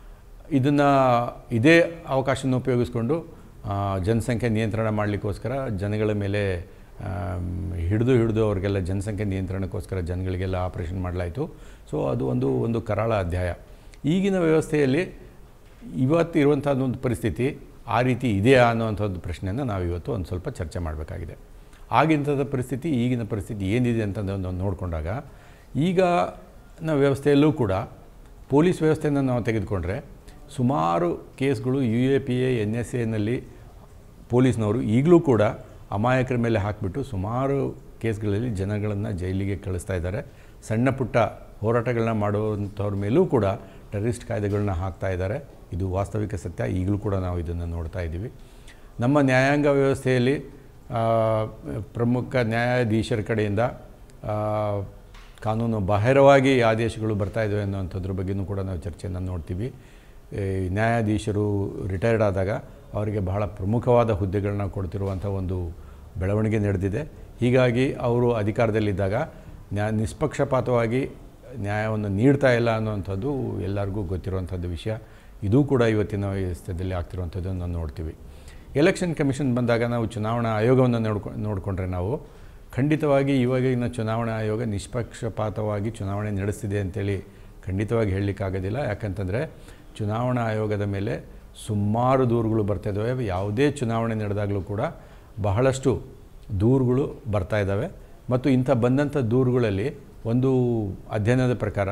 ಇದೇ ಅವಕಾಶವನ್ನು ಉಪಯೋಗಿಸ್ಕೊಂಡು ಜನಸಂಖ್ಯೆ ನಿಯಂತ್ರಣ ಮಾಡಲಿಕ್ಕೋಸ್ಕರ ಜನಗಳ ಮೇಲೆ ಹಿಡಿದು ಅವ್ರಿಗೆಲ್ಲ ಜನಸಂಖ್ಯೆ ನಿಯಂತ್ರಣಕ್ಕೋಸ್ಕರ ಜನಗಳಿಗೆಲ್ಲ ಆಪರೇಷನ್ ಮಾಡಲಾಯಿತು. ಸೊ ಅದು ಒಂದು ಕರಾಳ ಅಧ್ಯಾಯ. ಈಗಿನ ವ್ಯವಸ್ಥೆಯಲ್ಲಿ ಇವತ್ತು ಇರುವಂಥದ್ದೊಂದು ಪರಿಸ್ಥಿತಿ ಆ ರೀತಿ ಇದೆಯಾ ಅನ್ನೋವಂಥದ್ದು ಪ್ರಶ್ನೆಯನ್ನು ನಾವು ಇವತ್ತು ಒಂದು ಸ್ವಲ್ಪ ಚರ್ಚೆ ಮಾಡಬೇಕಾಗಿದೆ. ಆಗಿಂಥದ್ದು ಪರಿಸ್ಥಿತಿ, ಈಗಿನ ಪರಿಸ್ಥಿತಿ ಏನಿದೆ ಅಂತಂದು ನೋಡಿಕೊಂಡಾಗ ಈಗಿನ ವ್ಯವಸ್ಥೆಯಲ್ಲೂ ಕೂಡ ಪೊಲೀಸ್ ವ್ಯವಸ್ಥೆಯನ್ನು ನಾವು ತೆಗೆದುಕೊಂಡ್ರೆ ಸುಮಾರು ಕೇಸ್ಗಳು UAPA NSAನಲ್ಲಿ ಪೊಲೀಸ್ನವರು ಈಗಲೂ ಕೂಡ ಅಮಾಯಕರ ಮೇಲೆ ಹಾಕಿಬಿಟ್ಟು ಸುಮಾರು ಕೇಸ್ಗಳಲ್ಲಿ ಜನಗಳನ್ನು ಜೈಲಿಗೆ ಕಳಿಸ್ತಾ ಇದ್ದಾರೆ. ಸಣ್ಣ ಪುಟ್ಟ ಹೋರಾಟಗಳನ್ನ ಮಾಡುವಂಥವ್ರ ಮೇಲೂ ಕೂಡ ಟೆರರಿಸ್ಟ್ ಕಾಯ್ದೆಗಳನ್ನ ಹಾಕ್ತಾ ಇದ್ದಾರೆ. ಇದು ವಾಸ್ತವಿಕ ಸತ್ಯ. ಈಗಲೂ ಕೂಡ ನಾವು ಇದನ್ನು ನೋಡ್ತಾ ಇದ್ದೀವಿ. ನಮ್ಮ ನ್ಯಾಯಾಂಗ ವ್ಯವಸ್ಥೆಯಲ್ಲಿ ಪ್ರಮುಖ ನ್ಯಾಯಾಧೀಶರ ಕಡೆಯಿಂದ ಕಾನೂನು ಬಾಹಿರವಾಗಿ ಆದೇಶಗಳು ಬರ್ತಾಯಿದ್ದಾವೆ ಅನ್ನೋಂಥದ್ರ ಬಗ್ಗೆಯೂ ಕೂಡ ನಾವು ಚರ್ಚೆಯನ್ನು ನೋಡ್ತೀವಿ. ನ್ಯಾಯಾಧೀಶರು ರಿಟೈರ್ಡ್ ಆದಾಗ ಅವರಿಗೆ ಬಹಳ ಪ್ರಮುಖವಾದ ಹುದ್ದೆಗಳನ್ನ ಕೊಡ್ತಿರುವಂಥ ಒಂದು ಬೆಳವಣಿಗೆ ನಡೆದಿದೆ. ಹೀಗಾಗಿ ಅವರು ಅಧಿಕಾರದಲ್ಲಿದ್ದಾಗ ನಿಷ್ಪಕ್ಷಪಾತವಾಗಿ ನ್ಯಾಯವನ್ನು ನೀಡ್ತಾ ಇಲ್ಲ ಅನ್ನುವಂಥದ್ದು ಎಲ್ಲರಿಗೂ ಗೊತ್ತಿರುವಂಥದ್ದು ವಿಷಯ. ಇದೂ ಕೂಡ ಇವತ್ತಿನ ವ್ಯವಸ್ಥೆಯಲ್ಲಿ ಆಗ್ತಿರುವಂಥದ್ದನ್ನು ನಾವು ನೋಡ್ತೀವಿ. ಎಲೆಕ್ಷನ್ ಕಮಿಷನ್ ಬಂದಾಗ ನಾವು ಚುನಾವಣಾ ಆಯೋಗವನ್ನು ನೋಡಿಕೊಂಡ್ರೆ ನಾವು ಖಂಡಿತವಾಗಿ ಇವಾಗಿನ ಚುನಾವಣಾ ಆಯೋಗ ನಿಷ್ಪಕ್ಷಪಾತವಾಗಿ ಚುನಾವಣೆ ನಡೆಸ್ತಿದೆ ಅಂತೇಳಿ ಖಂಡಿತವಾಗಿ ಹೇಳಲಿಕ್ಕಾಗೋದಿಲ್ಲ. ಯಾಕಂತಂದರೆ ಚುನಾವಣಾ ಆಯೋಗದ ಮೇಲೆ ಸುಮಾರು ದೂರುಗಳು ಬರ್ತಾಯಿದ್ದಾವೆ. ಯಾವುದೇ ಚುನಾವಣೆ ನಡೆದಾಗಲೂ ಕೂಡ ಬಹಳಷ್ಟು ದೂರುಗಳು ಬರ್ತಾಯಿದ್ದಾವೆ. ಮತ್ತು ಇಂಥ ಬಂದಂಥ ದೂರುಗಳಲ್ಲಿ ಒಂದು ಅಧ್ಯಯನದ ಪ್ರಕಾರ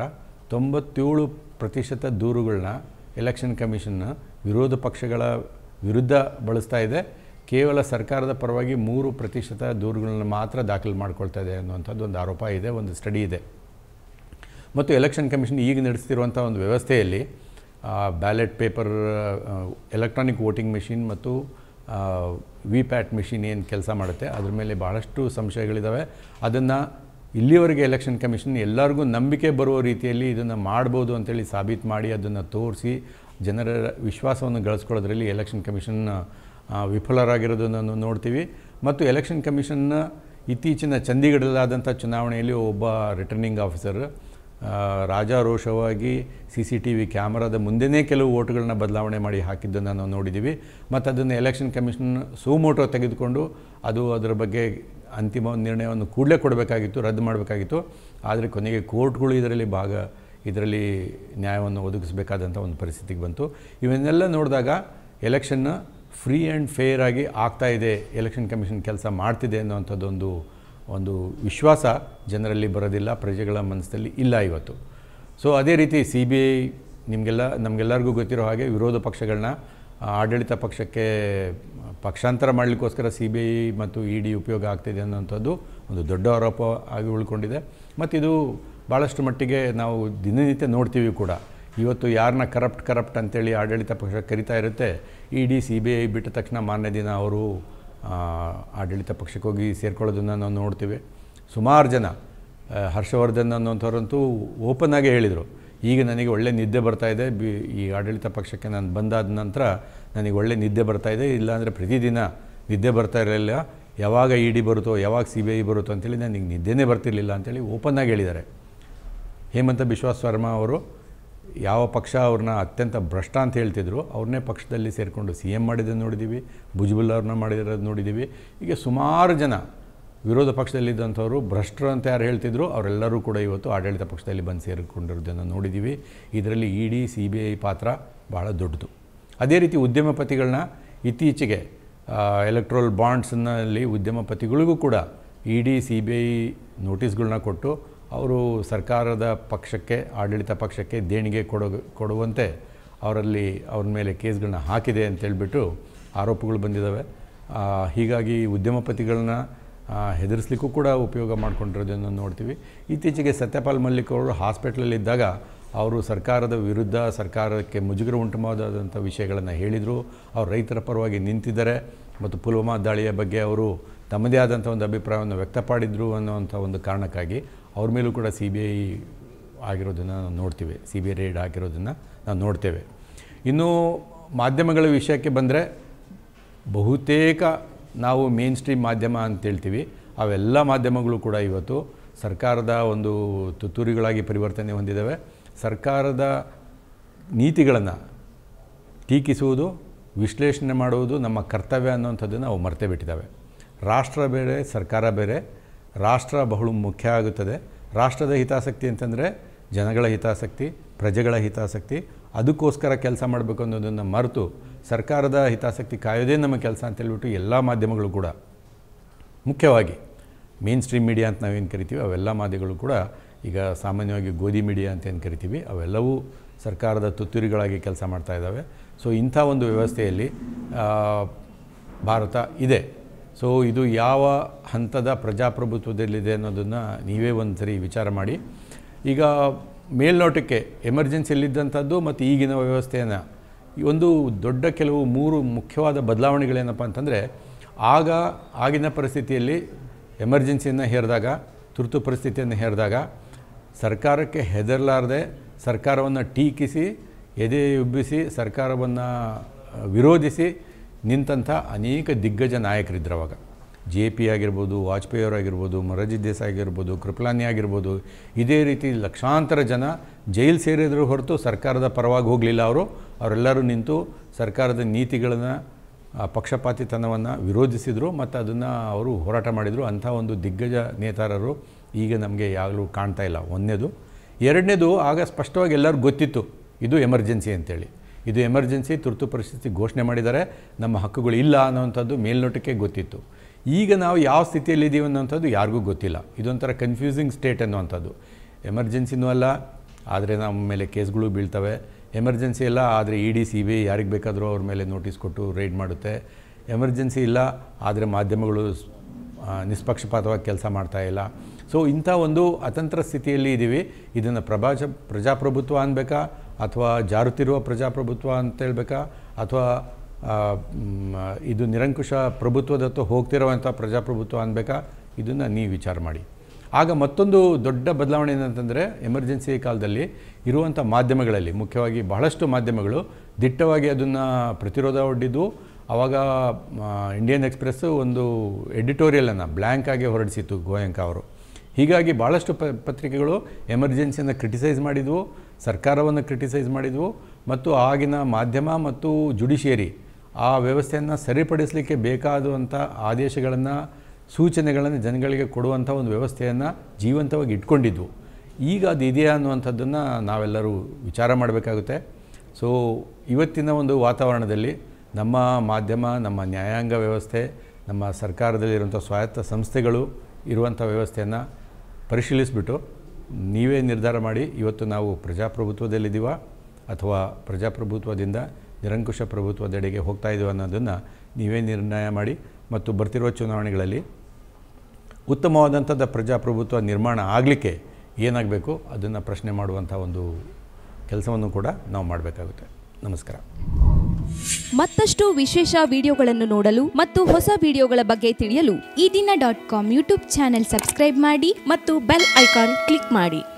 97% ದೂರುಗಳನ್ನ ಎಲೆಕ್ಷನ್ ಕಮಿಷನ್ ವಿರೋಧ ಪಕ್ಷಗಳ ವಿರುದ್ಧ ಬಳಸ್ತಾ ಇದೆ. ಕೇವಲ ಸರ್ಕಾರದ ಪರವಾಗಿ 3% ದೂರುಗಳನ್ನ ಮಾತ್ರ ದಾಖಲು ಮಾಡ್ಕೊಳ್ತಾ ಇದೆ ಅನ್ನುವಂಥದ್ದು ಒಂದು ಆರೋಪ ಇದೆ, ಒಂದು ಸ್ಟಡಿ ಇದೆ. ಮತ್ತು ಎಲೆಕ್ಷನ್ ಕಮಿಷನ್ ಈಗ ನಡೆಸ್ತಿರುವಂಥ ಒಂದು ವ್ಯವಸ್ಥೆಯಲ್ಲಿ ballot paper, electronic voting machine ಮತ್ತು VPAT ಮೆಷಿನ್ ಏನು ಕೆಲಸ ಮಾಡುತ್ತೆ ಅದ್ರ ಮೇಲೆ ಭಾಳಷ್ಟು ಸಂಶಯಗಳಿದ್ದಾವೆ. ಅದನ್ನು ಇಲ್ಲಿವರೆಗೆ ಎಲೆಕ್ಷನ್ ಕಮಿಷನ್ ಎಲ್ಲರಿಗೂ ನಂಬಿಕೆ ಬರುವ ರೀತಿಯಲ್ಲಿ ಇದನ್ನು ಮಾಡ್ಬೋದು ಅಂತೇಳಿ ಸಾಬೀತು ಮಾಡಿ ಅದನ್ನು ತೋರಿಸಿ ಜನರ ವಿಶ್ವಾಸವನ್ನು ಗಳಿಸ್ಕೊಳ್ಳೋದ್ರಲ್ಲಿ ಎಲೆಕ್ಷನ್ ಕಮಿಷನ್ ವಿಫಲರಾಗಿರೋದನ್ನು ನೋಡ್ತೀವಿ. ಮತ್ತು ಎಲೆಕ್ಷನ್ ಕಮಿಷನ್ನ ಇತ್ತೀಚಿನ ಚಂಡೀಗಢದಲ್ಲಾದಂಥ ಚುನಾವಣೆಯಲ್ಲಿ ಒಬ್ಬ ರಿಟರ್ನಿಂಗ್ ಆಫೀಸರ್ ರಾಜಾರೋಷವಾಗಿ CCTV ಕ್ಯಾಮರಾದ ಮುಂದೆನೇ ಕೆಲವು ವೋಟುಗಳನ್ನ ಬದಲಾವಣೆ ಮಾಡಿ ಹಾಕಿದ್ದನ್ನು ನಾವು ನೋಡಿದ್ದೀವಿ. ಮತ್ತು ಅದನ್ನು ಎಲೆಕ್ಷನ್ ಕಮಿಷನ್ ಸುಮೋಟೋ ತೆಗೆದುಕೊಂಡು ಅದರ ಬಗ್ಗೆ ಅಂತಿಮ ನಿರ್ಣಯವನ್ನು ಕೂಡಲೇ ಕೊಡಬೇಕಾಗಿತ್ತು, ರದ್ದು ಮಾಡಬೇಕಾಗಿತ್ತು. ಆದರೆ ಕೊನೆಗೆ ಕೋರ್ಟ್ಗಳು ಇದರಲ್ಲಿ ನ್ಯಾಯವನ್ನು ಒದಗಿಸಬೇಕಾದಂಥ ಒಂದು ಪರಿಸ್ಥಿತಿಗೆ ಬಂತು. ಇವನ್ನೆಲ್ಲ ನೋಡಿದಾಗ ಎಲೆಕ್ಷನ್ನ ಫ್ರೀ ಆ್ಯಂಡ್ ಫೇರ್ ಆಗಿ ಆಗ್ತಾಯಿದೆ, ಎಲೆಕ್ಷನ್ ಕಮಿಷನ್ ಕೆಲಸ ಮಾಡ್ತಿದೆ ಅನ್ನೋವಂಥದ್ದೊಂದು ವಿಶ್ವಾಸ ಜನರಲ್ಲಿ ಬರೋದಿಲ್ಲ, ಪ್ರಜೆಗಳ ಮನಸ್ಸಲ್ಲಿ ಇಲ್ಲ ಇವತ್ತು. ಸೊ ಅದೇ ರೀತಿ CBI ನಮಗೆಲ್ಲರಿಗೂ ಗೊತ್ತಿರೋ ಹಾಗೆ ವಿರೋಧ ಪಕ್ಷಗಳನ್ನ ಆಡಳಿತ ಪಕ್ಷಕ್ಕೆ ಪಕ್ಷಾಂತರ ಮಾಡಲಿಕ್ಕೋಸ್ಕರ CBI ಮತ್ತು ED ಉಪಯೋಗ ಆಗ್ತಿದೆ ಅನ್ನೋಂಥದ್ದು ಒಂದು ದೊಡ್ಡ ಆರೋಪ ಆಗಿ ಉಳ್ಕೊಂಡಿದೆ. ಮತ್ತು ಇದು ಭಾಳಷ್ಟು ಮಟ್ಟಿಗೆ ನಾವು ದಿನನಿತ್ಯ ನೋಡ್ತೀವಿ ಕೂಡ. ಇವತ್ತು ಯಾರನ್ನ ಕರಪ್ಟ್ ಅಂತೇಳಿ ಆಡಳಿತ ಪಕ್ಷ ಕರಿತಾ ಇರುತ್ತೆ, ED CBI ಬಿಟ್ಟ ತಕ್ಷಣ ಮಾರನೇ ದಿನ ಅವರು ಆಡಳಿತ ಪಕ್ಷಕ್ಕೆ ಹೋಗಿ ಸೇರ್ಕೊಳ್ಳೋದನ್ನು ನಾವು ನೋಡ್ತೀವಿ. ಸುಮಾರು ಜನ, ಹರ್ಷವರ್ಧನ್ ಅನ್ನೋಂಥವ್ರಂತೂ ಓಪನ್ ಆಗಿ ಹೇಳಿದರು, ಈಗ ನನಗೆ ಒಳ್ಳೆ ನಿದ್ದೆ ಬರ್ತಾಯಿದೆ, ಈ ಆಡಳಿತ ಪಕ್ಷಕ್ಕೆ ನಾನು ಬಂದಾದ ನಂತರ ನನಗೆ ಒಳ್ಳೆ ನಿದ್ದೆ ಬರ್ತಾಯಿದೆ, ಇಲ್ಲಾಂದರೆ ಪ್ರತಿದಿನ ನಿದ್ದೆ ಬರ್ತಾ ಇರಲಿಲ್ಲ, ಯಾವಾಗ ED ಬರುತ್ತೋ ಯಾವಾಗ CBI ಬರುತ್ತೋ ಅಂತೇಳಿ ನನಗೆ ನಿದ್ದೆನೇ ಬರ್ತಿರ್ಲಿಲ್ಲ ಅಂತೇಳಿ ಓಪನ್ನಾಗಿ ಹೇಳಿದ್ದಾರೆ. ಹೇಮಂತ ಬಿಶ್ವಾಸ್ ಶರ್ಮಾ ಅವರು ಯಾವ ಪಕ್ಷ ಅವ್ರನ್ನ ಅತ್ಯಂತ ಭ್ರಷ್ಟ ಅಂತ ಹೇಳ್ತಿದ್ರು, ಅವ್ರನ್ನೇ ಪಕ್ಷದಲ್ಲಿ ಸೇರಿಕೊಂಡು CM ಮಾಡಿದ್ದನ್ನು ನೋಡಿದ್ದೀವಿ, ಭುಜಬಲ್ ಅವ್ರನ್ನ ಮಾಡಿರೋದು ನೋಡಿದ್ದೀವಿ. ಹೀಗೆ ಸುಮಾರು ಜನ ವಿರೋಧ ಪಕ್ಷದಲ್ಲಿದ್ದಂಥವರು ಭ್ರಷ್ಟರು ಅಂತ ಯಾರು ಹೇಳ್ತಿದ್ರು ಅವರೆಲ್ಲರೂ ಕೂಡ ಇವತ್ತು ಆಡಳಿತ ಪಕ್ಷದಲ್ಲಿ ಬಂದು ಸೇರಿಕೊಂಡಿರೋದನ್ನು ನೋಡಿದ್ದೀವಿ. ಇದರಲ್ಲಿ ED CBI ಪಾತ್ರ ಭಾಳ ದೊಡ್ಡದು. ಅದೇ ರೀತಿ ಉದ್ಯಮಪತಿಗಳನ್ನ ಇತ್ತೀಚೆಗೆ ಎಲೆಕ್ಟ್ರಲ್ ಬಾಂಡ್ಸ್ನಲ್ಲಿ ಉದ್ಯಮಪತಿಗಳಿಗೂ ಕೂಡ ED CBI ನೋಟಿಸ್ಗಳನ್ನ ಕೊಟ್ಟು ಅವರು ಸರ್ಕಾರದ ಪಕ್ಷಕ್ಕೆ, ಆಡಳಿತ ಪಕ್ಷಕ್ಕೆ ದೇಣಿಗೆ ಕೊಡುವಂತೆ ಅವ್ರ ಮೇಲೆ ಕೇಸ್ಗಳನ್ನ ಹಾಕಿದೆ ಅಂತೇಳ್ಬಿಟ್ಟು ಆರೋಪಗಳು ಬಂದಿದ್ದಾವೆ. ಹೀಗಾಗಿ ಉದ್ಯಮಪತಿಗಳನ್ನ ಹೆದರಿಸಲಿಕ್ಕೂ ಕೂಡ ಉಪಯೋಗ ಮಾಡ್ಕೊಂಡಿರೋದನ್ನು ನೋಡ್ತೀವಿ. ಇತ್ತೀಚೆಗೆ ಸತ್ಯಪಾಲ್ ಮಲ್ಲಿಕ್ ಅವರು ಹಾಸ್ಪಿಟ್ಲಲ್ಲಿದ್ದಾಗ ಅವರು ಸರ್ಕಾರದ ವಿರುದ್ಧ, ಸರ್ಕಾರಕ್ಕೆ ಮುಜುಗರ ಉಂಟು ಮಾಡೋದಂಥ ವಿಷಯಗಳನ್ನು ಹೇಳಿದರು. ಅವರು ರೈತರ ಪರವಾಗಿ ನಿಂತಿದ್ದಾರೆ ಮತ್ತು ಪುಲ್ವಾಮಾ ದಾಳಿಯ ಬಗ್ಗೆ ಅವರು ತಮ್ಮದೇ ಆದಂಥ ಒಂದು ಅಭಿಪ್ರಾಯವನ್ನು ವ್ಯಕ್ತಪಡಿದ್ರು ಅನ್ನೋವಂಥ ಒಂದು ಕಾರಣಕ್ಕಾಗಿ ಅವ್ರ ಮೇಲೂ ಕೂಡ CBI ಆಗಿರೋದನ್ನು ನಾವು ನೋಡ್ತೀವಿ, CBI ರೇಡ್ ಆಗಿರೋದನ್ನು ನಾವು ನೋಡ್ತೇವೆ. ಇನ್ನು ಮಾಧ್ಯಮಗಳ ವಿಷಯಕ್ಕೆ ಬಂದರೆ ಬಹುತೇಕ ನಾವು ಮೇನ್ ಸ್ಟ್ರೀಮ್ ಮಾಧ್ಯಮ ಅಂತೇಳ್ತೀವಿ, ಅವೆಲ್ಲ ಮಾಧ್ಯಮಗಳು ಕೂಡ ಇವತ್ತು ಸರ್ಕಾರದ ಒಂದು ತುತ್ತೂರಿಗಳಾಗಿ ಪರಿವರ್ತನೆ ಹೊಂದಿದ್ದಾವೆ. ಸರ್ಕಾರದ ನೀತಿಗಳನ್ನು ಟೀಕಿಸುವುದು, ವಿಶ್ಲೇಷಣೆ ಮಾಡುವುದು ನಮ್ಮ ಕರ್ತವ್ಯ ಅನ್ನೋಂಥದ್ದನ್ನು ಅವು ಮರ್ತೇ ಬಿಟ್ಟಿದ್ದಾವೆ. ರಾಷ್ಟ್ರ ಬೇರೆ, ಸರ್ಕಾರ ಬೇರೆ. ರಾಷ್ಟ್ರ ಬಹಳ ಮುಖ್ಯ ಆಗುತ್ತದೆ. ರಾಷ್ಟ್ರದ ಹಿತಾಸಕ್ತಿ ಅಂತಂದರೆ ಜನಗಳ ಹಿತಾಸಕ್ತಿ, ಪ್ರಜೆಗಳ ಹಿತಾಸಕ್ತಿ, ಅದಕ್ಕೋಸ್ಕರ ಕೆಲಸ ಮಾಡಬೇಕು ಅನ್ನೋದನ್ನು ಮರೆತು ಸರ್ಕಾರದ ಹಿತಾಸಕ್ತಿ ಕಾಯೋದೇ ನಮ್ಮ ಕೆಲಸ ಅಂತೇಳ್ಬಿಟ್ಟು ಎಲ್ಲ ಮಾಧ್ಯಮಗಳು ಕೂಡ, ಮುಖ್ಯವಾಗಿ ಮೇನ್ ಸ್ಟ್ರೀಮ್ ಮೀಡಿಯಾ ಅಂತ ನಾವೇನು ಕರಿತೀವಿ ಅವೆಲ್ಲ ಮಾಧ್ಯಮಗಳು ಕೂಡ, ಈಗ ಸಾಮಾನ್ಯವಾಗಿ ಗೋಧಿ ಮೀಡಿಯಾ ಅಂತ ಏನು ಕರಿತೀವಿ, ಅವೆಲ್ಲವೂ ಸರ್ಕಾರದ ತುತ್ತೂರಿಗಳಾಗಿ ಕೆಲಸ ಮಾಡ್ತಾ ಇದ್ದಾವೆ. ಸೊ ಇಂಥ ಒಂದು ವ್ಯವಸ್ಥೆಯಲ್ಲಿ ಭಾರತ ಇದೆ. ಸೊ ಇದು ಯಾವ ಹಂತದ ಪ್ರಜಾಪ್ರಭುತ್ವದಲ್ಲಿದೆ ಅನ್ನೋದನ್ನು ನೀವೇ ಒಂದು ಸರಿ ವಿಚಾರ ಮಾಡಿ. ಈಗ ಮೇಲ್ನೋಟಕ್ಕೆ ಎಮರ್ಜೆನ್ಸಿಯಲ್ಲಿದ್ದಂಥದ್ದು ಮತ್ತು ಈಗಿನ ವ್ಯವಸ್ಥೆಯನ್ನು ಒಂದು ದೊಡ್ಡ ಕೆಲವು 3 ಮುಖ್ಯವಾದ ಬದಲಾವಣೆಗಳೇನಪ್ಪ ಅಂತಂದರೆ, ಆಗಿನ ಪರಿಸ್ಥಿತಿಯಲ್ಲಿ ಎಮರ್ಜೆನ್ಸಿಯನ್ನು ಹೇರಿದಾಗ, ತುರ್ತು ಪರಿಸ್ಥಿತಿಯನ್ನು ಹೇರಿದಾಗ ಸರ್ಕಾರಕ್ಕೆ ಹೆದರಲಾರದೆ ಸರ್ಕಾರವನ್ನು ಟೀಕಿಸಿ, ಎದೆ ಉಬ್ಬಿಸಿ ಸರ್ಕಾರವನ್ನು ವಿರೋಧಿಸಿ ನಿಂತಹ ಅನೇಕ ದಿಗ್ಗಜ ನಾಯಕರಿದ್ದರು. ಅವಾಗ JP ಆಗಿರ್ಬೋದು, ವಾಜಪೇಯಿ ಅವರಾಗಿರ್ಬೋದು, ಮೊರಾರ್ಜಿ ದೇಸಾಯಿ ಆಗಿರ್ಬೋದು, ಕೃಪಲಾನಿ ಆಗಿರ್ಬೋದು, ಇದೇ ರೀತಿ ಲಕ್ಷಾಂತರ ಜನ ಜೈಲು ಸೇರಿದ್ರು ಹೊರತು ಸರ್ಕಾರದ ಪರವಾಗಿ ಹೋಗಲಿಲ್ಲ. ಅವರೆಲ್ಲರೂ ನಿಂತು ಸರ್ಕಾರದ ನೀತಿಗಳನ್ನು, ಪಕ್ಷಪಾತಿತನವನ್ನು ವಿರೋಧಿಸಿದರು ಮತ್ತು ಅದನ್ನು ಅವರು ಹೋರಾಟ ಮಾಡಿದರು. ಅಂಥ ಒಂದು ದಿಗ್ಗಜ ನೇತಾರರು ಈಗ ನಮಗೆ ಯಾವಾಗಲೂ ಕಾಣ್ತಾ ಇಲ್ಲ. ಒಂದನೇದು. ಎರಡನೇದು, ಆಗ ಸ್ಪಷ್ಟವಾಗಿ ಎಲ್ಲರಿಗೂ ಗೊತ್ತಿತ್ತು ಇದು ಎಮರ್ಜೆನ್ಸಿ ಅಂತೇಳಿ. ಇದು ಎಮರ್ಜೆನ್ಸಿ, ತುರ್ತು ಪರಿಸ್ಥಿತಿ ಘೋಷಣೆ ಮಾಡಿದ್ದಾರೆ, ನಮ್ಮ ಹಕ್ಕುಗಳು ಇಲ್ಲ ಅನ್ನೋವಂಥದ್ದು ಮೇಲ್ನೋಟಕ್ಕೆ ಗೊತ್ತಿತ್ತು. ಈಗ ನಾವು ಯಾವ ಸ್ಥಿತಿಯಲ್ಲಿದ್ದೀವಿ ಅನ್ನೋಂಥದ್ದು ಯಾರಿಗೂ ಗೊತ್ತಿಲ್ಲ. ಇದೊಂಥರ ಕನ್ಫ್ಯೂಸಿಂಗ್ ಸ್ಟೇಟ್ ಅನ್ನುವಂಥದ್ದು. ಎಮರ್ಜೆನ್ಸಿನೂ ಅಲ್ಲ, ಆದರೆ ನಮ್ಮ ಮೇಲೆ ಕೇಸ್ಗಳು ಬೀಳ್ತವೆ. ಎಮರ್ಜೆನ್ಸಿ ಇಲ್ಲ, ಆದರೆ ED CBI ಯಾರಿಗೆ ಬೇಕಾದರೂ ಅವ್ರ ಮೇಲೆ ನೋಟಿಸ್ ಕೊಟ್ಟು ರೈಡ್ ಮಾಡುತ್ತೆ. ಎಮರ್ಜೆನ್ಸಿ ಇಲ್ಲ, ಆದರೆ ಮಾಧ್ಯಮಗಳು ನಿಷ್ಪಕ್ಷಪಾತವಾಗಿ ಕೆಲಸ ಮಾಡ್ತಾಯಿಲ್ಲ. ಸೊ ಇಂಥ ಒಂದು ಅತಂತ್ರ ಸ್ಥಿತಿಯಲ್ಲಿ ಇದ್ದೀವಿ. ಇದನ್ನು ಪ್ರಜಾಪ್ರಭುತ್ವ ಅನ್ಬೇಕಾ, ಅಥವಾ ಜಾರುತ್ತಿರುವ ಪ್ರಜಾಪ್ರಭುತ್ವ ಅಂತ ಹೇಳ್ಬೇಕಾ, ಅಥವಾ ಇದು ನಿರಂಕುಶ ಪ್ರಭುತ್ವದತ್ತ ಹೋಗ್ತಿರೋವಂಥ ಪ್ರಜಾಪ್ರಭುತ್ವ ಅನ್ಬೇಕಾ, ಇದನ್ನು ನೀವು ವಿಚಾರ ಮಾಡಿ. ಆಗ ಮತ್ತೊಂದು ದೊಡ್ಡ ಬದಲಾವಣೆ ಏನಂತಂದರೆ, ಎಮರ್ಜೆನ್ಸಿ ಕಾಲದಲ್ಲಿ ಇರುವಂಥ ಮಾಧ್ಯಮಗಳಲ್ಲಿ, ಮುಖ್ಯವಾಗಿ ಬಹಳಷ್ಟು ಮಾಧ್ಯಮಗಳು ದಿಟ್ಟವಾಗಿ ಅದನ್ನು ಪ್ರತಿರೋಧ ಒಡ್ಡಿದ್ದು. ಆವಾಗ ಇಂಡಿಯನ್ ಎಕ್ಸ್ಪ್ರೆಸ್ಸು ಒಂದು ಎಡಿಟೋರಿಯಲನ್ನು ಬ್ಲ್ಯಾಂಕಾಗಿ ಹೊರಡಿಸಿತ್ತು ಗೋಯಂಕ ಅವರು. ಹೀಗಾಗಿ ಭಾಳಷ್ಟು ಪತ್ರಿಕೆಗಳು ಎಮರ್ಜೆನ್ಸಿಯನ್ನು ಕ್ರಿಟಿಸೈಸ್ ಮಾಡಿದ್ವು, ಸರ್ಕಾರವನ್ನು ಕ್ರಿಟಿಸೈಸ್ ಮಾಡಿದ್ವು, ಮತ್ತು ಆಗಿನ ಮಾಧ್ಯಮ ಮತ್ತು ಜುಡಿಷಿಯರಿ ಆ ವ್ಯವಸ್ಥೆಯನ್ನು ಸರಿಪಡಿಸಲಿಕ್ಕೆ ಬೇಕಾದಂಥ ಆದೇಶಗಳನ್ನು, ಸೂಚನೆಗಳನ್ನು ಜನಗಳಿಗೆ ಕೊಡುವಂಥ ಒಂದು ವ್ಯವಸ್ಥೆಯನ್ನು ಜೀವಂತವಾಗಿ ಇಟ್ಕೊಂಡಿದ್ವು. ಈಗ ಅದು ಇದೆಯಾ ಅನ್ನುವಂಥದ್ದನ್ನು ನಾವೆಲ್ಲರೂ ವಿಚಾರ ಮಾಡಬೇಕಾಗುತ್ತೆ. ಸೊ ಇವತ್ತಿನ ಒಂದು ವಾತಾವರಣದಲ್ಲಿ ನಮ್ಮ ಮಾಧ್ಯಮ, ನಮ್ಮ ನ್ಯಾಯಾಂಗ ವ್ಯವಸ್ಥೆ, ನಮ್ಮ ಸರ್ಕಾರದಲ್ಲಿರುವಂಥ ಸ್ವಾಯತ್ತ ಸಂಸ್ಥೆಗಳು ಇರುವಂಥ ವ್ಯವಸ್ಥೆಯನ್ನು ಪರಿಶೀಲಿಸಿಬಿಟ್ಟು ನೀವೇ ನಿರ್ಧಾರ ಮಾಡಿ, ಇವತ್ತು ನಾವು ಪ್ರಜಾಪ್ರಭುತ್ವದಲ್ಲಿದ್ದೀವ ಅಥವಾ ಪ್ರಜಾಪ್ರಭುತ್ವದಿಂದ ನಿರಂಕುಶ ಪ್ರಭುತ್ವದೆಡೆಗೆ ಹೋಗ್ತಾ ಇದ್ದೀವಿ ಅನ್ನೋದನ್ನು ನೀವೇ ನಿರ್ಣಯ ಮಾಡಿ. ಮತ್ತು ಬರ್ತಿರುವ ಚುನಾವಣೆಗಳಲ್ಲಿ ಉತ್ತಮವಾದಂಥದ್ದು ಪ್ರಜಾಪ್ರಭುತ್ವ ನಿರ್ಮಾಣ ಆಗಲಿಕ್ಕೆ ಏನಾಗಬೇಕು ಅದನ್ನು ಪ್ರಶ್ನೆ ಮಾಡುವಂಥ ಒಂದು ಕೆಲಸವನ್ನು ಕೂಡ ನಾವು ಮಾಡಬೇಕಾಗುತ್ತೆ. ನಮಸ್ಕಾರ. ಮತ್ತಷ್ಟು ವಿಶೇಷ ವಿಡಿಯೋಗಳನ್ನು ನೋಡಲು ಮತ್ತು ಹೊಸ ವಿಡಿಯೋಗಳ ಬಗ್ಗೆ ತಿಳಿಯಲು eDina.com ಯೂಟ್ಯೂಬ್ ಚಾನೆಲ್ ಸಬ್ಸ್ಕ್ರೈಬ್ ಮಾಡಿ ಮತ್ತು ಬೆಲ್ ಐಕಾನ್ ಕ್ಲಿಕ್ ಮಾಡಿ.